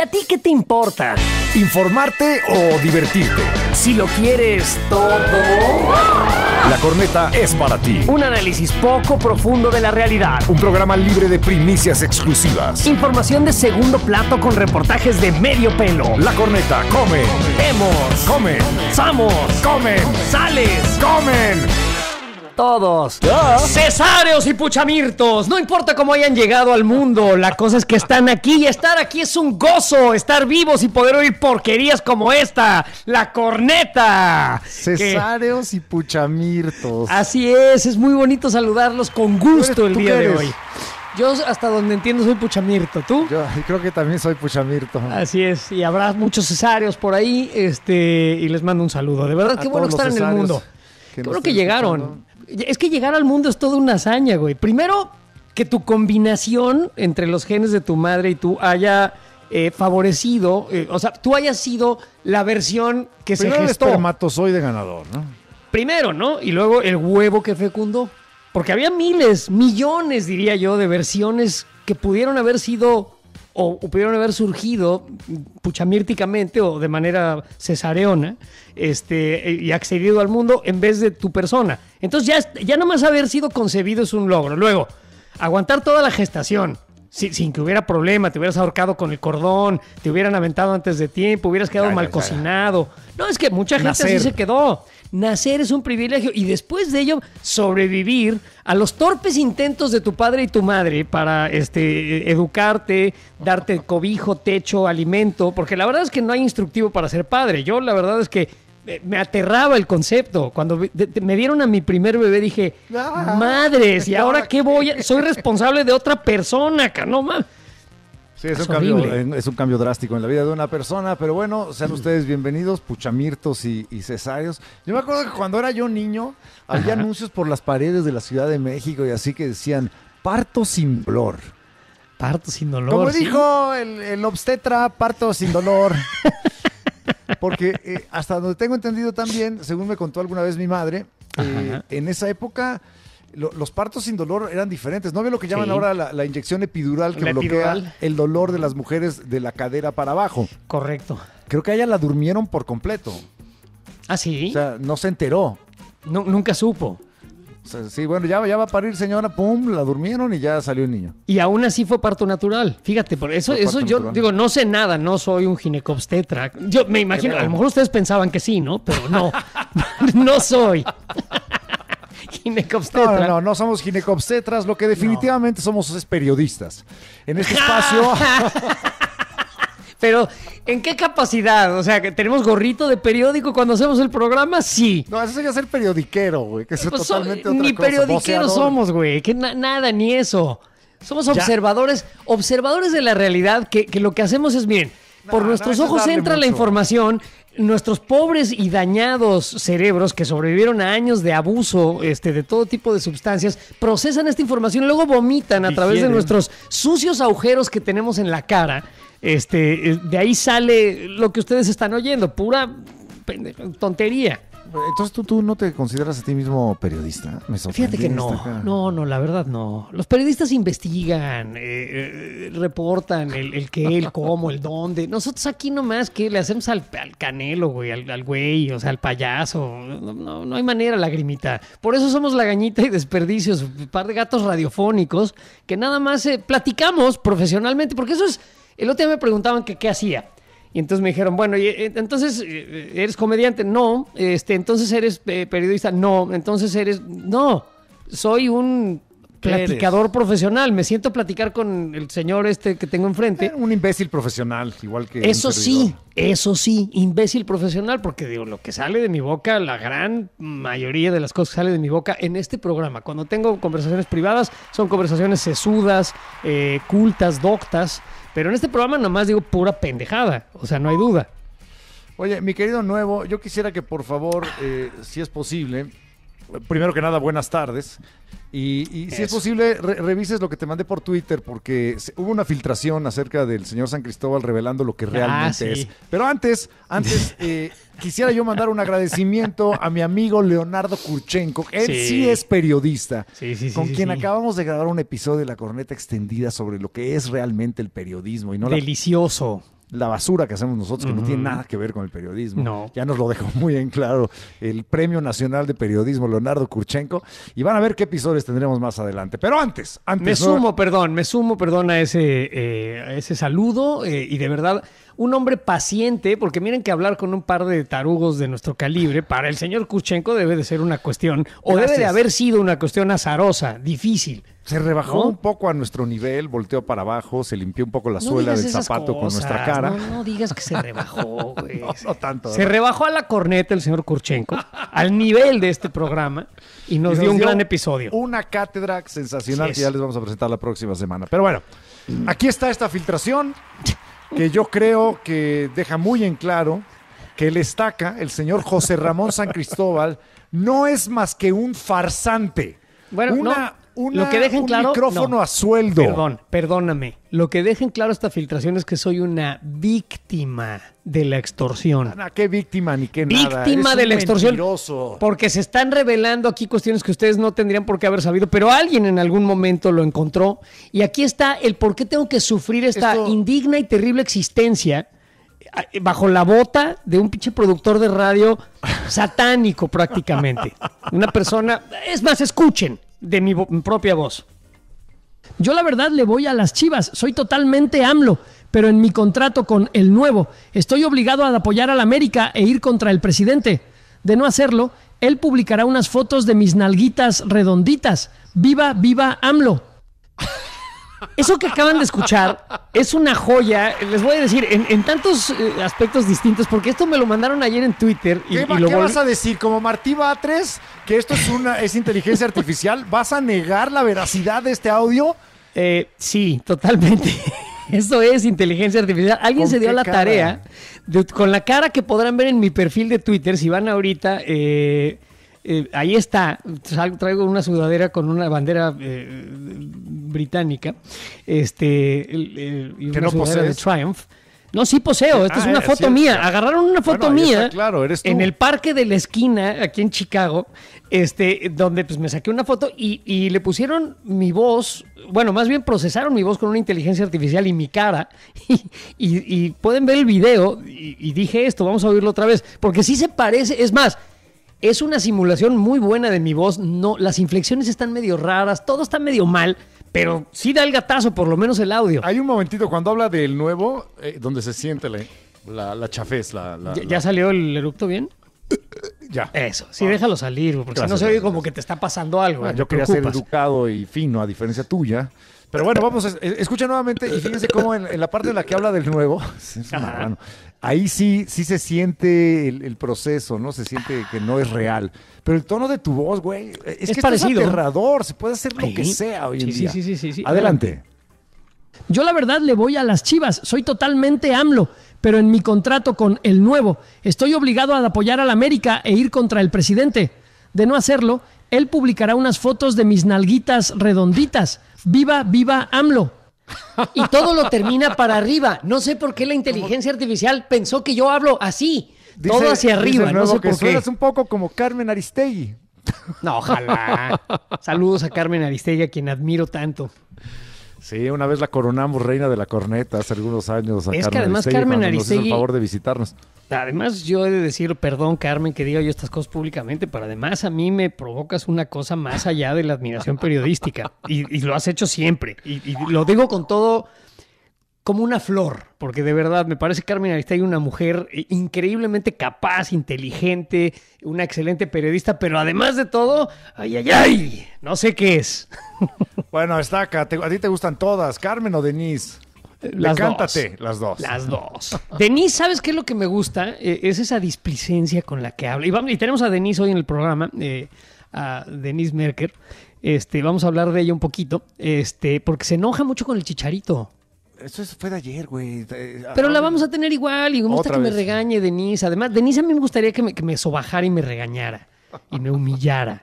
a ti qué te importa? ¿Informarte o divertirte? Si lo quieres todo. La Corneta es para ti. Un análisis poco profundo de la realidad. Un programa libre de primicias exclusivas. Información de segundo plato con reportajes de medio pelo. La Corneta come. Vemos. Comen. Samos. Comen. Sales. Comen. Todos. Cesáreos y puchamirtos. No importa cómo hayan llegado al mundo. La cosa es que están aquí y estar aquí es un gozo. Estar vivos y poder oír porquerías como esta. La Corneta. Cesáreos y puchamirtos. Así es muy bonito saludarlos con gusto el ¿Tú día qué de eres? hoy. Yo hasta donde entiendo soy puchamirto. ¿Tú? Yo creo que también soy puchamirto. Así es, y habrá muchos cesáreos por ahí, y les mando un saludo. De verdad, qué bueno que están en el mundo. Qué bueno que llegaron. Es que llegar al mundo es toda una hazaña, güey. Primero, que tu combinación entre los genes de tu madre y tú haya favorecido, o sea, tú hayas sido la versión que Primero se el gestó. espermatozoide ganador, ¿no? Primero, ¿no? Y luego el huevo que fecundó. Porque había miles, millones, diría yo, de versiones que pudieron haber sido o pudieron haber surgido puchamírticamente o de manera cesareona y accedido al mundo en vez de tu persona. Entonces ya nomás haber sido concebido es un logro. Luego, aguantar toda la gestación sin que hubiera problema, te hubieras ahorcado con el cordón, te hubieran aventado antes de tiempo, hubieras quedado mal cocinado. No, es que mucha gente así se quedó. Nacer es un privilegio y después de ello sobrevivir a los torpes intentos de tu padre y tu madre para educarte, darte cobijo, techo, alimento, porque la verdad es que no hay instructivo para ser padre. Yo la verdad es que me aterraba el concepto. Cuando me dieron a mi primer bebé dije, madres, ¿y ahora qué voy a...? Soy responsable de otra persona, no mames. Sí, es un cambio drástico en la vida de una persona, pero bueno, sean ustedes bienvenidos, puchamirtos y cesáreos. Yo me acuerdo que cuando era yo niño, había anuncios por las paredes de la Ciudad de México y así que decían, parto sin dolor. Parto sin dolor. Como ¿sí? dijo el obstetra, parto sin dolor. Porque hasta donde tengo entendido también, según me contó alguna vez mi madre, en esa época... Los partos sin dolor eran diferentes. ¿No ve lo que llaman ahora la inyección epidural que bloquea el dolor de las mujeres de la cadera para abajo? Correcto. Creo que a ella la durmieron por completo. ¿Ah, sí? O sea, no se enteró. No, nunca supo. O sea, sí, bueno, ya va a parir, señora, pum, la durmieron y ya salió el niño. Y aún así fue parto natural. Fíjate, por eso yo natural. digo, no sé nada, no soy un ginecobstetra. Yo me imagino, a lo mejor ustedes pensaban que sí, ¿no? Pero no, no soy. Ginecobstetra. No somos ginecobstetras, lo que definitivamente somos es periodistas. En este espacio... Pero, ¿en qué capacidad? O sea, ¿que tenemos gorrito de periódico cuando hacemos el programa? Sí. No, eso sería ser periodiquero, güey, que es Pues totalmente otra ni cosa. periodiqueros somos, güey, que nada, ni eso. Somos observadores de la realidad, que lo que hacemos es, miren, por nuestros ojos entra la información, nuestros pobres y dañados cerebros que sobrevivieron a años de abuso de todo tipo de sustancias, procesan esta información, luego vomitan a través de nuestros sucios agujeros que tenemos en la cara. De ahí sale lo que ustedes están oyendo, pura tontería. Entonces tú no te consideras a ti mismo periodista. Fíjate que no, la verdad no. Los periodistas investigan, reportan el qué, el cómo, el dónde. Nosotros aquí nomás que le hacemos al Canelo, güey, al güey, o sea, al payaso. No hay manera, lagrimita. Por eso somos Lagañita y Desperdicios, un par de gatos radiofónicos que nada más platicamos profesionalmente, porque eso es... El otro día me preguntaban que qué hacía. Y entonces me dijeron, bueno, entonces, ¿eres comediante? No. Entonces, ¿eres periodista? No. Entonces, No. Soy un platicador profesional. Me siento a platicar con el señor que tengo enfrente. Un imbécil profesional, igual que Eso sí, imbécil profesional, porque digo, lo que sale de mi boca, la gran mayoría de las cosas que sale de mi boca en este programa, cuando tengo conversaciones privadas, son conversaciones sesudas, cultas, doctas, pero en este programa nomás digo pura pendejada, o sea, no hay duda. Oye, mi querido Nuevo, yo quisiera que por favor, si es posible, primero que nada, buenas tardes. Y si es posible, revises lo que te mandé por Twitter, porque hubo una filtración acerca del señor San Cristóbal revelando lo que realmente es. Pero antes quisiera yo mandar un agradecimiento a mi amigo Leonardo Kurchenko. Él sí es periodista, con quien acabamos de grabar un episodio de La Corneta Extendida sobre lo que es realmente el periodismo. Y no delicioso. la basura que hacemos nosotros, que no tiene nada que ver con el periodismo. No. Ya nos lo dejó muy en claro el Premio Nacional de Periodismo Leonardo Kurchenko. Y van a ver qué episodios tendremos más adelante. Pero antes. Me sumo, perdón a ese saludo y de verdad, un hombre paciente, porque miren que hablar con un par de tarugos de nuestro calibre, para el señor Kurchenko debe de ser una cuestión, o debe de haber sido una cuestión azarosa, difícil. Se rebajó ¿no? un poco a nuestro nivel, volteó para abajo, se limpió un poco la suela del zapato con nuestra cara. No digas que se rebajó, güey. No tanto. Se rebajó a la corneta el señor Kurchenko, al nivel de este programa, y nos dio un gran episodio. Una cátedra sensacional que ya les vamos a presentar la próxima semana. Pero bueno, aquí está esta filtración que yo creo que deja muy en claro que el estaca, el señor José Ramón San Cristóbal, no es más que un farsante. Bueno, lo que dejen claro, micrófono a sueldo. Perdóname. Lo que dejen claro esta filtración es que soy una víctima de la extorsión. ¿Qué víctima ni qué nada? Víctima de la extorsión. Mentiroso. Porque se están revelando aquí cuestiones que ustedes no tendrían por qué haber sabido, pero alguien en algún momento lo encontró. Y aquí está el por qué tengo que sufrir esta indigna y terrible existencia bajo la bota de un pinche productor de radio satánico prácticamente. Una persona... Es más, escuchen de mi propia voz. Yo la verdad le voy a las Chivas, soy totalmente AMLO, pero en mi contrato con el nuevo estoy obligado a apoyar al América e ir contra el presidente. De no hacerlo, él publicará unas fotos de mis nalguitas redonditas. ¡Viva, viva AMLO! Eso que acaban de escuchar es una joya, les voy a decir, en tantos aspectos distintos, porque esto me lo mandaron ayer en Twitter. ¿Qué vas a decir? ¿Como Martí Batres? ¿Que esto es inteligencia artificial? ¿Vas a negar la veracidad de este audio? Sí, totalmente. Eso es inteligencia artificial. Alguien se dio la tarea, con la cara que podrán ver en mi perfil de Twitter, si van ahorita... ahí está, traigo una sudadera con una bandera británica, y una sudadera de Triumph. No, sí poseo, esta es una foto mía. Agarraron una foto mía claro, eres tú. En el parque de la esquina, aquí en Chicago, donde pues me saqué una foto y le pusieron mi voz, bueno, más bien procesaron mi voz con una inteligencia artificial y mi cara, y pueden ver el video, y dije esto, vamos a oírlo otra vez, porque sí se parece, es más... Es una simulación muy buena de mi voz. No, las inflexiones están medio raras, todo está medio mal, pero sí da el gatazo, por lo menos el audio. Hay un momentito cuando habla del nuevo, donde se siente la chafez. ¿Ya salió el eructo bien? Ya. Eso, sí, déjalo salir, porque si no se oye como que te está pasando algo. Yo quería ser educado y fino, a diferencia tuya. Pero bueno, vamos, escucha nuevamente y fíjense cómo en la parte en la que habla del nuevo, ahí sí se siente el proceso, ¿no? Se siente que no es real. Pero el tono de tu voz, güey, es que parecido. Es aterrador, se puede hacer lo que sea hoy en día. Sí. Adelante. Yo la verdad le voy a las Chivas, soy totalmente AMLO, pero en mi contrato con el nuevo estoy obligado a apoyar al América e ir contra el presidente. De no hacerlo, él publicará unas fotos de mis nalguitas redonditas. ¡Viva, viva AMLO! Y todo lo termina para arriba. No sé por qué la inteligencia artificial pensó que yo hablo así. Todo hacia arriba. No sé por qué. Suenas un poco como Carmen Aristegui. No, ojalá. Saludos a Carmen Aristegui, a quien admiro tanto. Sí, una vez la coronamos reina de la corneta hace algunos años. Es que además Carmen Aristegui nos hizo el favor de visitarnos. Además, yo he de decir, perdón, Carmen, que diga yo estas cosas públicamente, pero además a mí me provocas una cosa más allá de la admiración periodística. Y lo has hecho siempre. Y lo digo con todo como una flor, porque de verdad me parece Carmen Aristegui una mujer increíblemente capaz, inteligente, una excelente periodista, pero además de todo, ¡ay! No sé qué es. Bueno, Estaca, ¿a ti te gustan todas, Carmen o Denise? Cántate las dos. Las dos. Denise, ¿sabes qué es lo que me gusta? Es esa displicencia con la que habla. Y tenemos a Denise hoy en el programa, a Denise Merker. Vamos a hablar de ella un poquito, porque se enoja mucho con el Chicharito. Eso fue de ayer, güey. Pero la vamos a tener igual y me gusta que me regañe Denise. Además, Denise a mí me gustaría que me sobajara y me regañara y me humillara.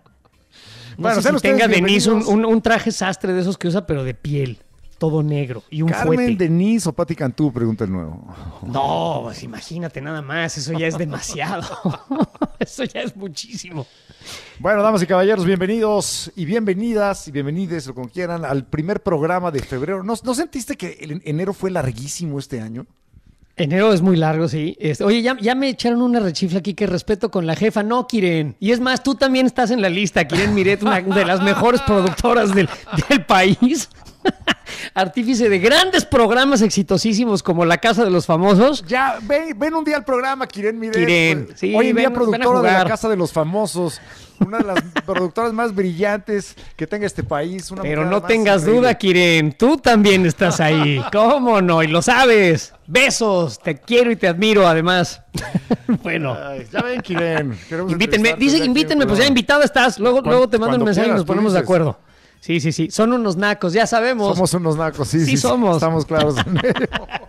No sé si tenga Denise un traje sastre de esos que usa, pero de piel. Todo negro y un Carmen, fuete. Denise o Pati Cantú, pregunta el nuevo. No, pues imagínate nada más, eso ya es demasiado. Eso ya es muchísimo. Bueno, damas y caballeros, bienvenidos y bienvenidas y bienvenides, o como quieran, al primer programa de febrero. ¿No sentiste que enero fue larguísimo este año? Enero es muy largo, sí. Oye, ya me echaron una rechifla aquí que respeto con la jefa. No, Kiren. Y es más, tú también estás en la lista, Kiren Miret, una de las mejores productoras del país. Artífice de grandes programas exitosísimos como La Casa de los Famosos. Ya, ven un día al programa, Kiren Miret. Kiren, sí, hoy en día ven a productora de La jugar. Casa de los Famosos. Una de las productoras más brillantes que tenga este país. Una Pero mujer no además tengas increíble. duda, Kiren, tú también estás ahí. ¿Cómo no? Y lo sabes. Besos, te quiero y te admiro, además. Bueno, Ay, ya ven, Kiren. queremos invítenme, entrevistarte dice ya aquí en invítenme, el pues ya programa. invitada estás. Luego te mando un cuando mensaje y quieras, nos tú ponemos de dices. acuerdo. Sí. Son unos nacos, ya sabemos. Somos unos nacos, sí. somos. Estamos claros en ello.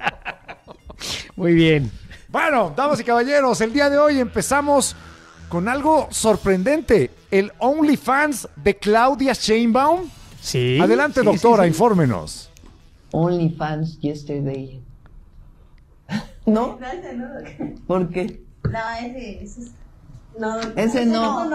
Muy bien. Bueno, damas y caballeros, el día de hoy empezamos con algo sorprendente. El OnlyFans de Claudia Sheinbaum. Sí. Adelante, sí, doctora, sí. infórmenos. OnlyFans yesterday. ¿No? ¿Por qué? No, ese es... No, Ese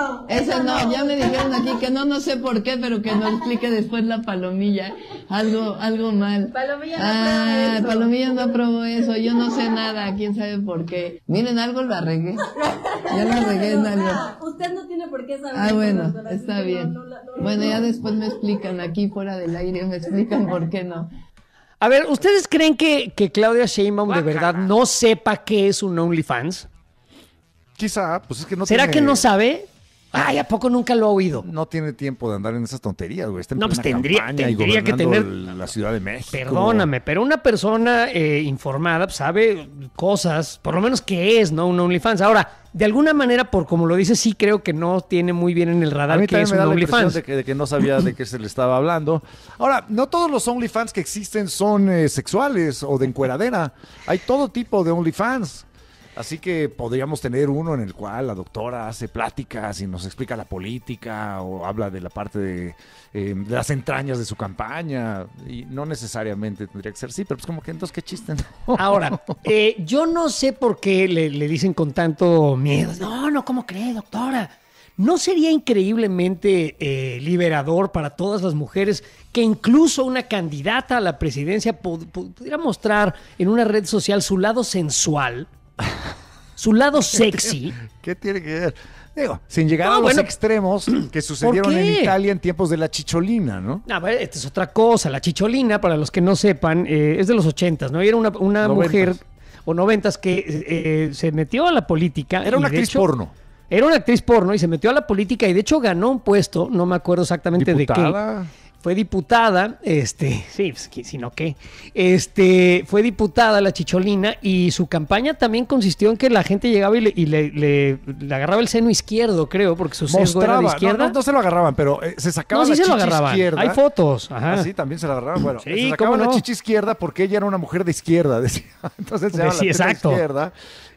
no. Ya me dijeron aquí que no sé por qué, pero que nos explique después la palomilla. Algo mal. Palomilla no aprobó eso. Palomilla no aprobó eso. Yo no sé nada. ¿Quién sabe por qué? Miren, algo la regué. Ya la regué en algo. Usted no tiene por qué saber. Ah, eso, bueno, doctora, así está que bien. no Bueno, ya después me explican aquí fuera del aire, me explican por qué no. A ver, ¿ustedes creen que Claudia Sheinbaum de verdad no sepa qué es un OnlyFans? Quizá, pues es que no ¿Será tiene, que no sabe? Ay, ¿a poco nunca lo ha oído? no tiene tiempo de andar en esas tonterías, güey. Está en No, pues plena tendría campaña y que gobernando tener- la Ciudad de México. Perdóname, pero una persona informada pues, sabe cosas, por lo menos qué es, ¿no? Un OnlyFans. Ahora, de alguna manera, por como lo dice, sí creo que no tiene muy bien en el A radar mí qué es también me un da la impresión OnlyFans. de que no sabía de qué se le estaba hablando. Ahora, no todos los OnlyFans que existen son sexuales o de encueradera. Hay todo tipo de OnlyFans. Así que podríamos tener uno en el cual la doctora hace pláticas y nos explica la política o habla de la parte de las entrañas de su campaña. Y no necesariamente tendría que ser así, pero pues como que entonces qué chiste, ¿no? Ahora, yo no sé por qué le dicen con tanto miedo. No, ¿cómo cree, doctora? ¿No sería increíblemente liberador para todas las mujeres que incluso una candidata a la presidencia pudiera mostrar en una red social su lado sensual, su lado sexy? ¿Qué tiene que ver? Digo, sin llegar No, a los bueno, extremos que sucedieron en qué? Italia en tiempos de la chicholina, ¿no? A ver, esta es otra cosa. La chicholina, para los que no sepan, es de los 80s, ¿no? Y era una 90s. mujer, o 90s, que se metió a la política. Era y una de actriz hecho, porno. Era una actriz porno y se metió a la política y de hecho ganó un puesto, no me acuerdo exactamente de Diputada. qué. Fue diputada, sí, pues, sino que, fue diputada la chicholina y su campaña también consistió en que la gente llegaba y le agarraba el seno izquierdo, creo, porque su sesgo era de Mostraba, izquierda. no se lo agarraban, pero se sacaba No, sí la se lo chichi agarraban. izquierda. Hay fotos. Ajá. Ah, sí, también se la agarraban. Bueno, Sí, se sacaba ¿cómo la no? chichi izquierda porque ella era una mujer de izquierda, decía. Entonces se llama Sí, la teta exacto. izquierda.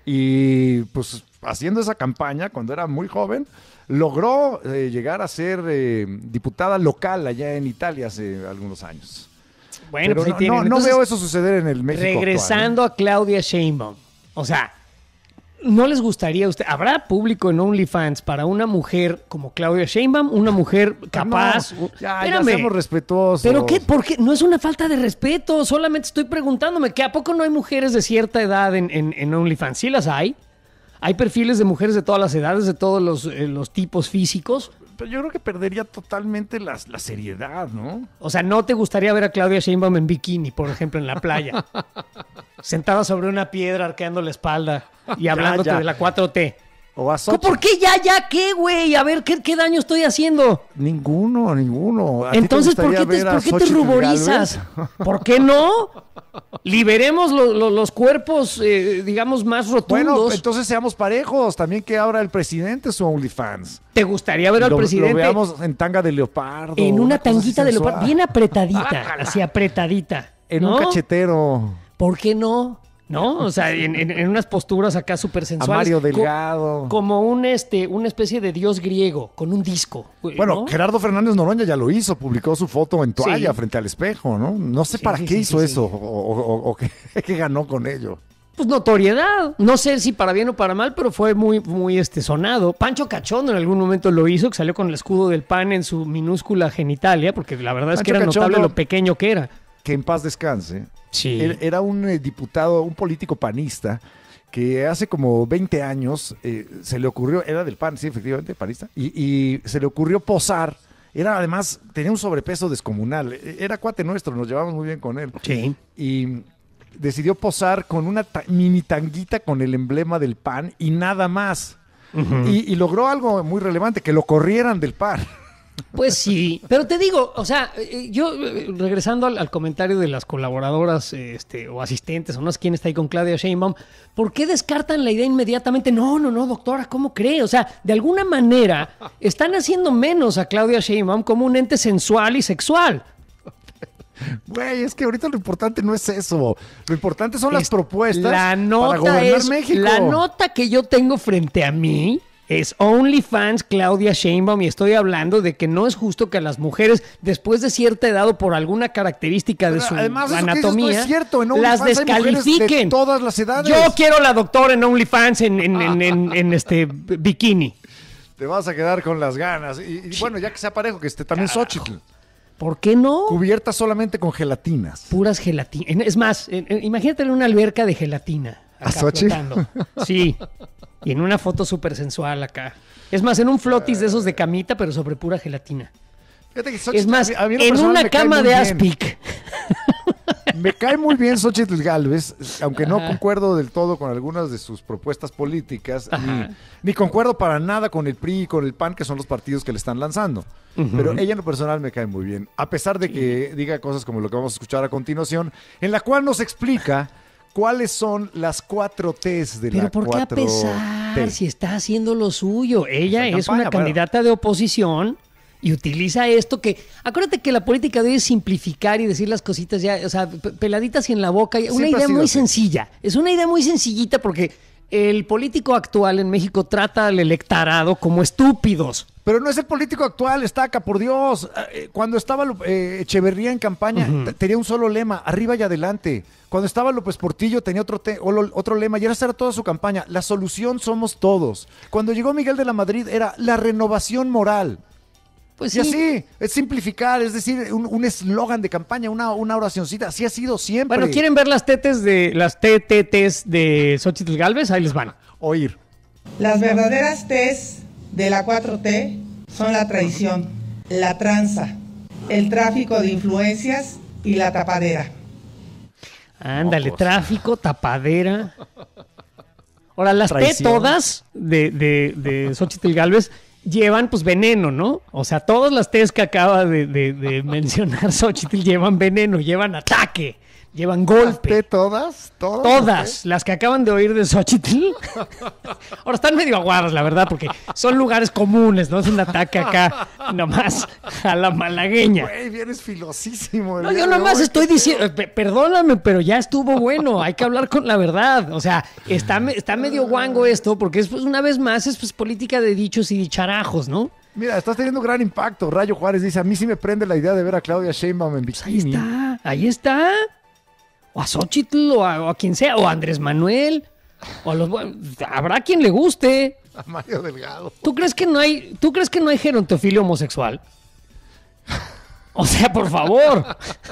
Y pues haciendo esa campaña cuando era muy joven, logró llegar a ser diputada local allá en Italia hace algunos años. Bueno, Pero pues ahí no, tienen. no Entonces, veo eso suceder en el México regresando a Claudia Sheinbaum. O sea, ¿no les gustaría a usted? ¿Habrá público en OnlyFans para una mujer como Claudia Sheinbaum? Una mujer actual. capaz. No, ya Espérame. seamos respetuosos. ¿Pero qué? ¿Por qué? No es una falta de respeto. Solamente estoy preguntándome que ¿a poco no hay mujeres de cierta edad en OnlyFans? ¿Sí las hay? ¿Hay perfiles de mujeres de todas las edades, de todos los tipos físicos? Pero yo creo que perdería totalmente la seriedad, ¿no? O sea, ¿no te gustaría ver a Claudia Sheinbaum en bikini, por ejemplo, en la playa? Sentada sobre una piedra, arqueando la espalda y hablándote ya. de la 4T. O a Xochitl. ¿Por qué ya qué, güey? A ver, ¿qué daño estoy haciendo? Ninguno. ¿A ti te Entonces, ¿por gustaría qué ver a te Xochitl ruborizas? Gálvez? ¿Por qué no? Liberemos los cuerpos, digamos, más rotundos. Bueno, entonces seamos parejos. También que abra el presidente su OnlyFans. ¿Te gustaría ver al Lo presidente veamos en tanga de leopardo. en una cosa así tanguita de sensual. leopardo, bien apretadita, así apretadita? En ¿no? un cachetero. ¿Por qué no? ¿No? O sea, en unas posturas acá súper A sensuales. Mario Delgado. Como una especie de dios griego, con un disco. Bueno, ¿no? Gerardo Fernández Noroña ya lo hizo, publicó su foto en toalla Sí. frente al espejo, ¿no? No sé Sí, para sí, qué sí, hizo sí, eso sí. o qué ganó con ello. Pues notoriedad. No sé si para bien o para mal, pero fue muy sonado. Pancho Cachondo en algún momento lo hizo, que salió con el escudo del PAN en su minúscula genitalia, porque la verdad es que Pancho era notable Cachondo. lo pequeño que era. que en paz descanse, Sí. era un diputado, un político panista, que hace como 20 años se le ocurrió, era del PAN, sí, efectivamente, panista, y se le ocurrió posar. Además, tenía un sobrepeso descomunal. Era cuate nuestro, nos llevamos muy bien con él. Sí. Y decidió posar con una mini tanguita con el emblema del PAN y nada más. Y logró algo muy relevante, que lo corrieran del PAN. Pues sí, pero te digo, o sea, yo regresando al comentario de las colaboradoras o asistentes, o no sé quién está ahí con Claudia Sheinbaum, ¿por qué descartan la idea inmediatamente? No, doctora, ¿cómo cree? O sea, de alguna manera están haciendo menos a Claudia Sheinbaum como un ente sensual y sexual. Güey, es que ahorita lo importante no es eso. Lo importante son las propuestas La nota para gobernar es, México. la nota que yo tengo frente a mí es OnlyFans Claudia Sheinbaum, y estoy hablando de que no es justo que a las mujeres, después de cierta edad o por alguna característica de su además, eso que anatomía, dices no es cierto. En las OnlyFans hay mujeres descalifiquen. de todas las edades. Yo quiero la doctora en OnlyFans en este bikini. Te vas a quedar con las ganas. Y bueno, ya que sea parejo, que esté también Xochitl. ¿Por qué no? Cubierta solamente con gelatinas. Puras gelatinas. Es más, imagínate en una alberca de gelatina. ¿A Acá Xochitl? flotando. Sí. Y en una foto súper sensual acá. Es más, en un flotis de esos de camita, pero sobre pura gelatina. Fíjate que Xochitl, Es más, a mí lo en personal una me cae cama muy de bien. Aspic. Me cae muy bien Xochitl Gálvez, aunque no concuerdo del todo con algunas de sus propuestas políticas, ni concuerdo para nada con el PRI y con el PAN, que son los partidos que le están lanzando. Pero ella en lo personal me cae muy bien, a pesar de que diga cosas como lo que vamos a escuchar a continuación, en la cual nos explica cuáles son las 4 Ts de Pero la ¿por qué a 4T. pesar si está haciendo lo suyo? Ella Está en es campaña, una candidata de oposición y utiliza esto que... Acuérdate que la política de hoy es simplificar y decir las cositas ya, o sea, peladitas y en la boca. Una Siempre ha idea sido muy así. sencilla. Es una idea muy sencillita porque el político actual en México trata al electorado como estúpidos. Pero no es el político actual, Estaca, por Dios. Cuando estaba Echeverría en campaña, tenía un solo lema, arriba y adelante. Cuando estaba López Portillo tenía otro lema, y esa era toda su campaña. La solución somos todos. Cuando llegó Miguel de la Madrid era la renovación moral. Pues Y sí. así, es simplificar, es decir, un eslogan de campaña, una oracioncita. Así ha sido siempre. Bueno, ¿quieren ver las TTs de Xochitl Gálvez? Ahí les van. Oír. Las verdaderas T's de la 4T son la traición, la tranza, el tráfico de influencias y la tapadera. Ándale, tráfico, tapadera. Ahora, las T Traición. todas de Xochitl Gálvez llevan pues veneno, ¿no? O sea, todas las T's que acaba de mencionar Xochitl llevan veneno, llevan ataque, llevan golpe. ¿Todas? Todas las que acaban de oír de Xochitl. Ahora están medio aguadas, la verdad, porque son lugares comunes, no es un ataque acá nomás a la malagueña. Güey, vienes filosísimo. el No, día yo de nomás hoy. estoy diciendo, perdóname, pero ya estuvo bueno, hay que hablar con la verdad. O sea, está medio guango esto, porque es, pues, una vez más es pues, política de dichos y dicharajos, ¿no? Mira, estás teniendo gran impacto. Rayo Juárez dice, a mí sí me prende la idea de ver a Claudia Sheinbaum en Pues ahí bikini. está, ahí está. O a Xochitl, o a quien sea, o a Andrés Manuel, o a los... Habrá quien le guste. A Mario Delgado. ¿Tú crees que no hay gerontofilia homosexual? O sea, por favor.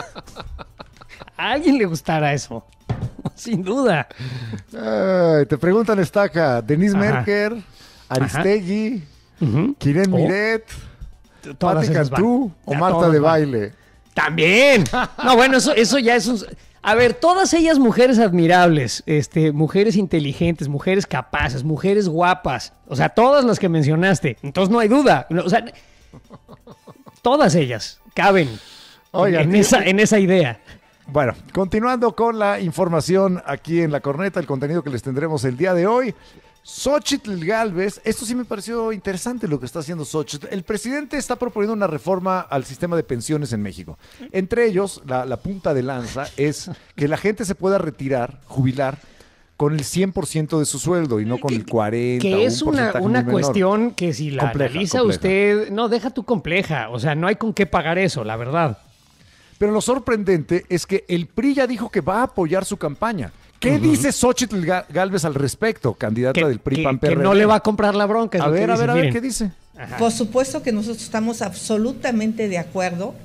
A alguien le gustará eso. Sin duda. Ay, te preguntan, Estaca, Denise Ajá. Merker, Aristegui, Ujú. Kiren Oh. Miret, Todas Pati esas Cantú van. o Ya, Marta todas de van. Baile. También. No, bueno, eso ya es un... A ver, todas ellas mujeres admirables, mujeres inteligentes, mujeres capaces, mujeres guapas. O sea, todas las que mencionaste. Entonces no hay duda. No, o sea, todas ellas caben Oigan, en esa idea. Bueno, continuando con la información aquí en La Corneta, el contenido que les tendremos el día de hoy. Xochitl Gálvez, esto sí me pareció interesante lo que está haciendo Xochitl. El presidente está proponiendo una reforma al sistema de pensiones en México. Entre ellos, la punta de lanza es que la gente se pueda retirar, jubilar, con el 100% de su sueldo y no con el 40%. Que es o un porcentaje una muy menor. cuestión que si la Compleja, analiza compleja. usted... No, deja tú compleja. O sea, no hay con qué pagar eso, la verdad. Pero lo sorprendente es que el PRI ya dijo que va a apoyar su campaña. ¿Qué dice Xochitl Gálvez al respecto, candidata del PRI PAN que PRD? no le va a comprar la bronca. es A lo que ver, dice, a ver, miren. ¿qué dice? Por supuesto que nosotros estamos absolutamente de acuerdo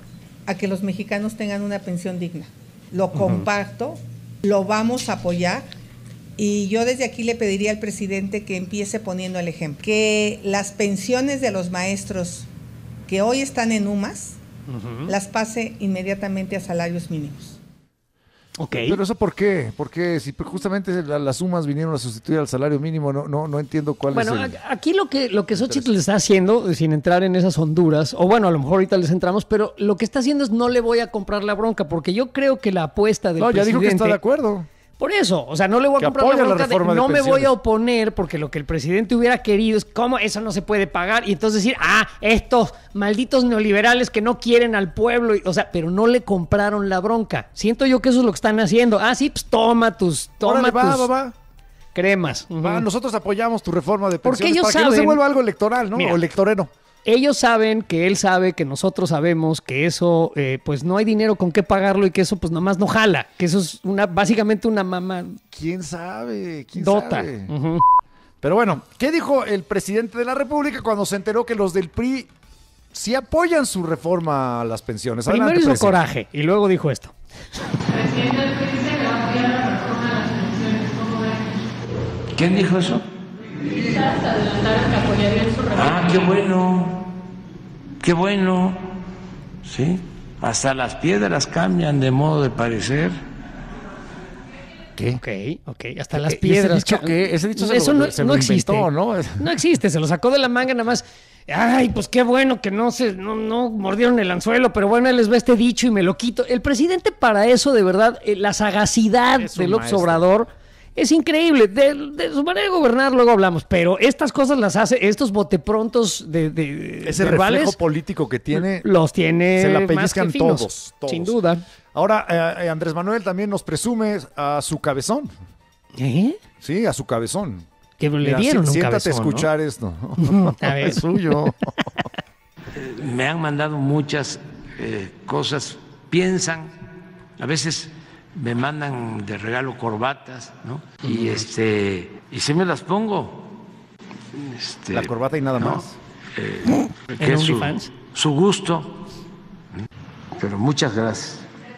a que los mexicanos tengan una pensión digna. Lo comparto, lo vamos a apoyar. Y yo desde aquí le pediría al presidente que empiece poniendo el ejemplo. Que las pensiones de los maestros que hoy están en UMAS, las pase inmediatamente a salarios mínimos. Ok. Pero eso ¿por qué? Porque si justamente las sumas vinieron a sustituir al salario mínimo, no entiendo cuál es el... Aquí lo que Xóchitl está haciendo, sin entrar en esas honduras, o bueno, a lo mejor ahorita les entramos, pero lo que está haciendo es no le voy a comprar la bronca, porque yo creo que la apuesta del presidente... ya dijo que está de acuerdo. Por eso, o sea, no le voy a comprar la bronca no me voy a oponer porque lo que el presidente hubiera querido es cómo eso no se puede pagar y entonces decir, estos malditos neoliberales que no quieren al pueblo, o sea, pero no le compraron la bronca. Siento yo que eso es lo que están haciendo. Sí, pues toma tus cremas. Nosotros apoyamos tu reforma de porque pensiones ellos para que no se saben, vuelva algo electoral, ¿no? Mira, o electorero. Ellos saben que él sabe que nosotros sabemos que eso, pues no hay dinero con qué pagarlo y que eso pues nomás no jala, que eso es básicamente una mamá. ¿Quién sabe? ¿Quién dota. sabe? Pero bueno, ¿qué dijo el presidente de la República cuando se enteró que los del PRI sí apoyan su reforma a las pensiones? Primero Adelante, hizo presidente. coraje y luego dijo esto. Presidente, el presidente que va a apoyar la reforma a las pensiones, ¿cómo ve? ¿Quién dijo eso? Adelantaron que apoyarían su reforma. Qué bueno, sí, hasta las piedras cambian de modo de parecer. ¿Qué? Ok, hasta las piedras. Ese dicho eso no se lo existe, inventó, ¿no? No existe, se lo sacó de la manga nada más. Ay, pues qué bueno que no mordieron el anzuelo, pero bueno, él les va este dicho y me lo quito. El presidente para eso, de verdad, la sagacidad de López Obrador es increíble. De su manera de gobernar luego hablamos, pero estas cosas las hace, estos boteprontos de ese verbales, reflejo político que tiene, los tiene se la más pellizcan que finos, todos. sin duda. Ahora, Andrés Manuel también nos presume a su cabezón. Sí, a su cabezón. Que le dieron un siéntate cabezón, a escuchar esto. A ver. Es suyo. Me han mandado muchas cosas, piensan, a veces me mandan de regalo corbatas, ¿no? Y sí me las pongo. La corbata y nada más. Que es su gusto. Pero muchas gracias.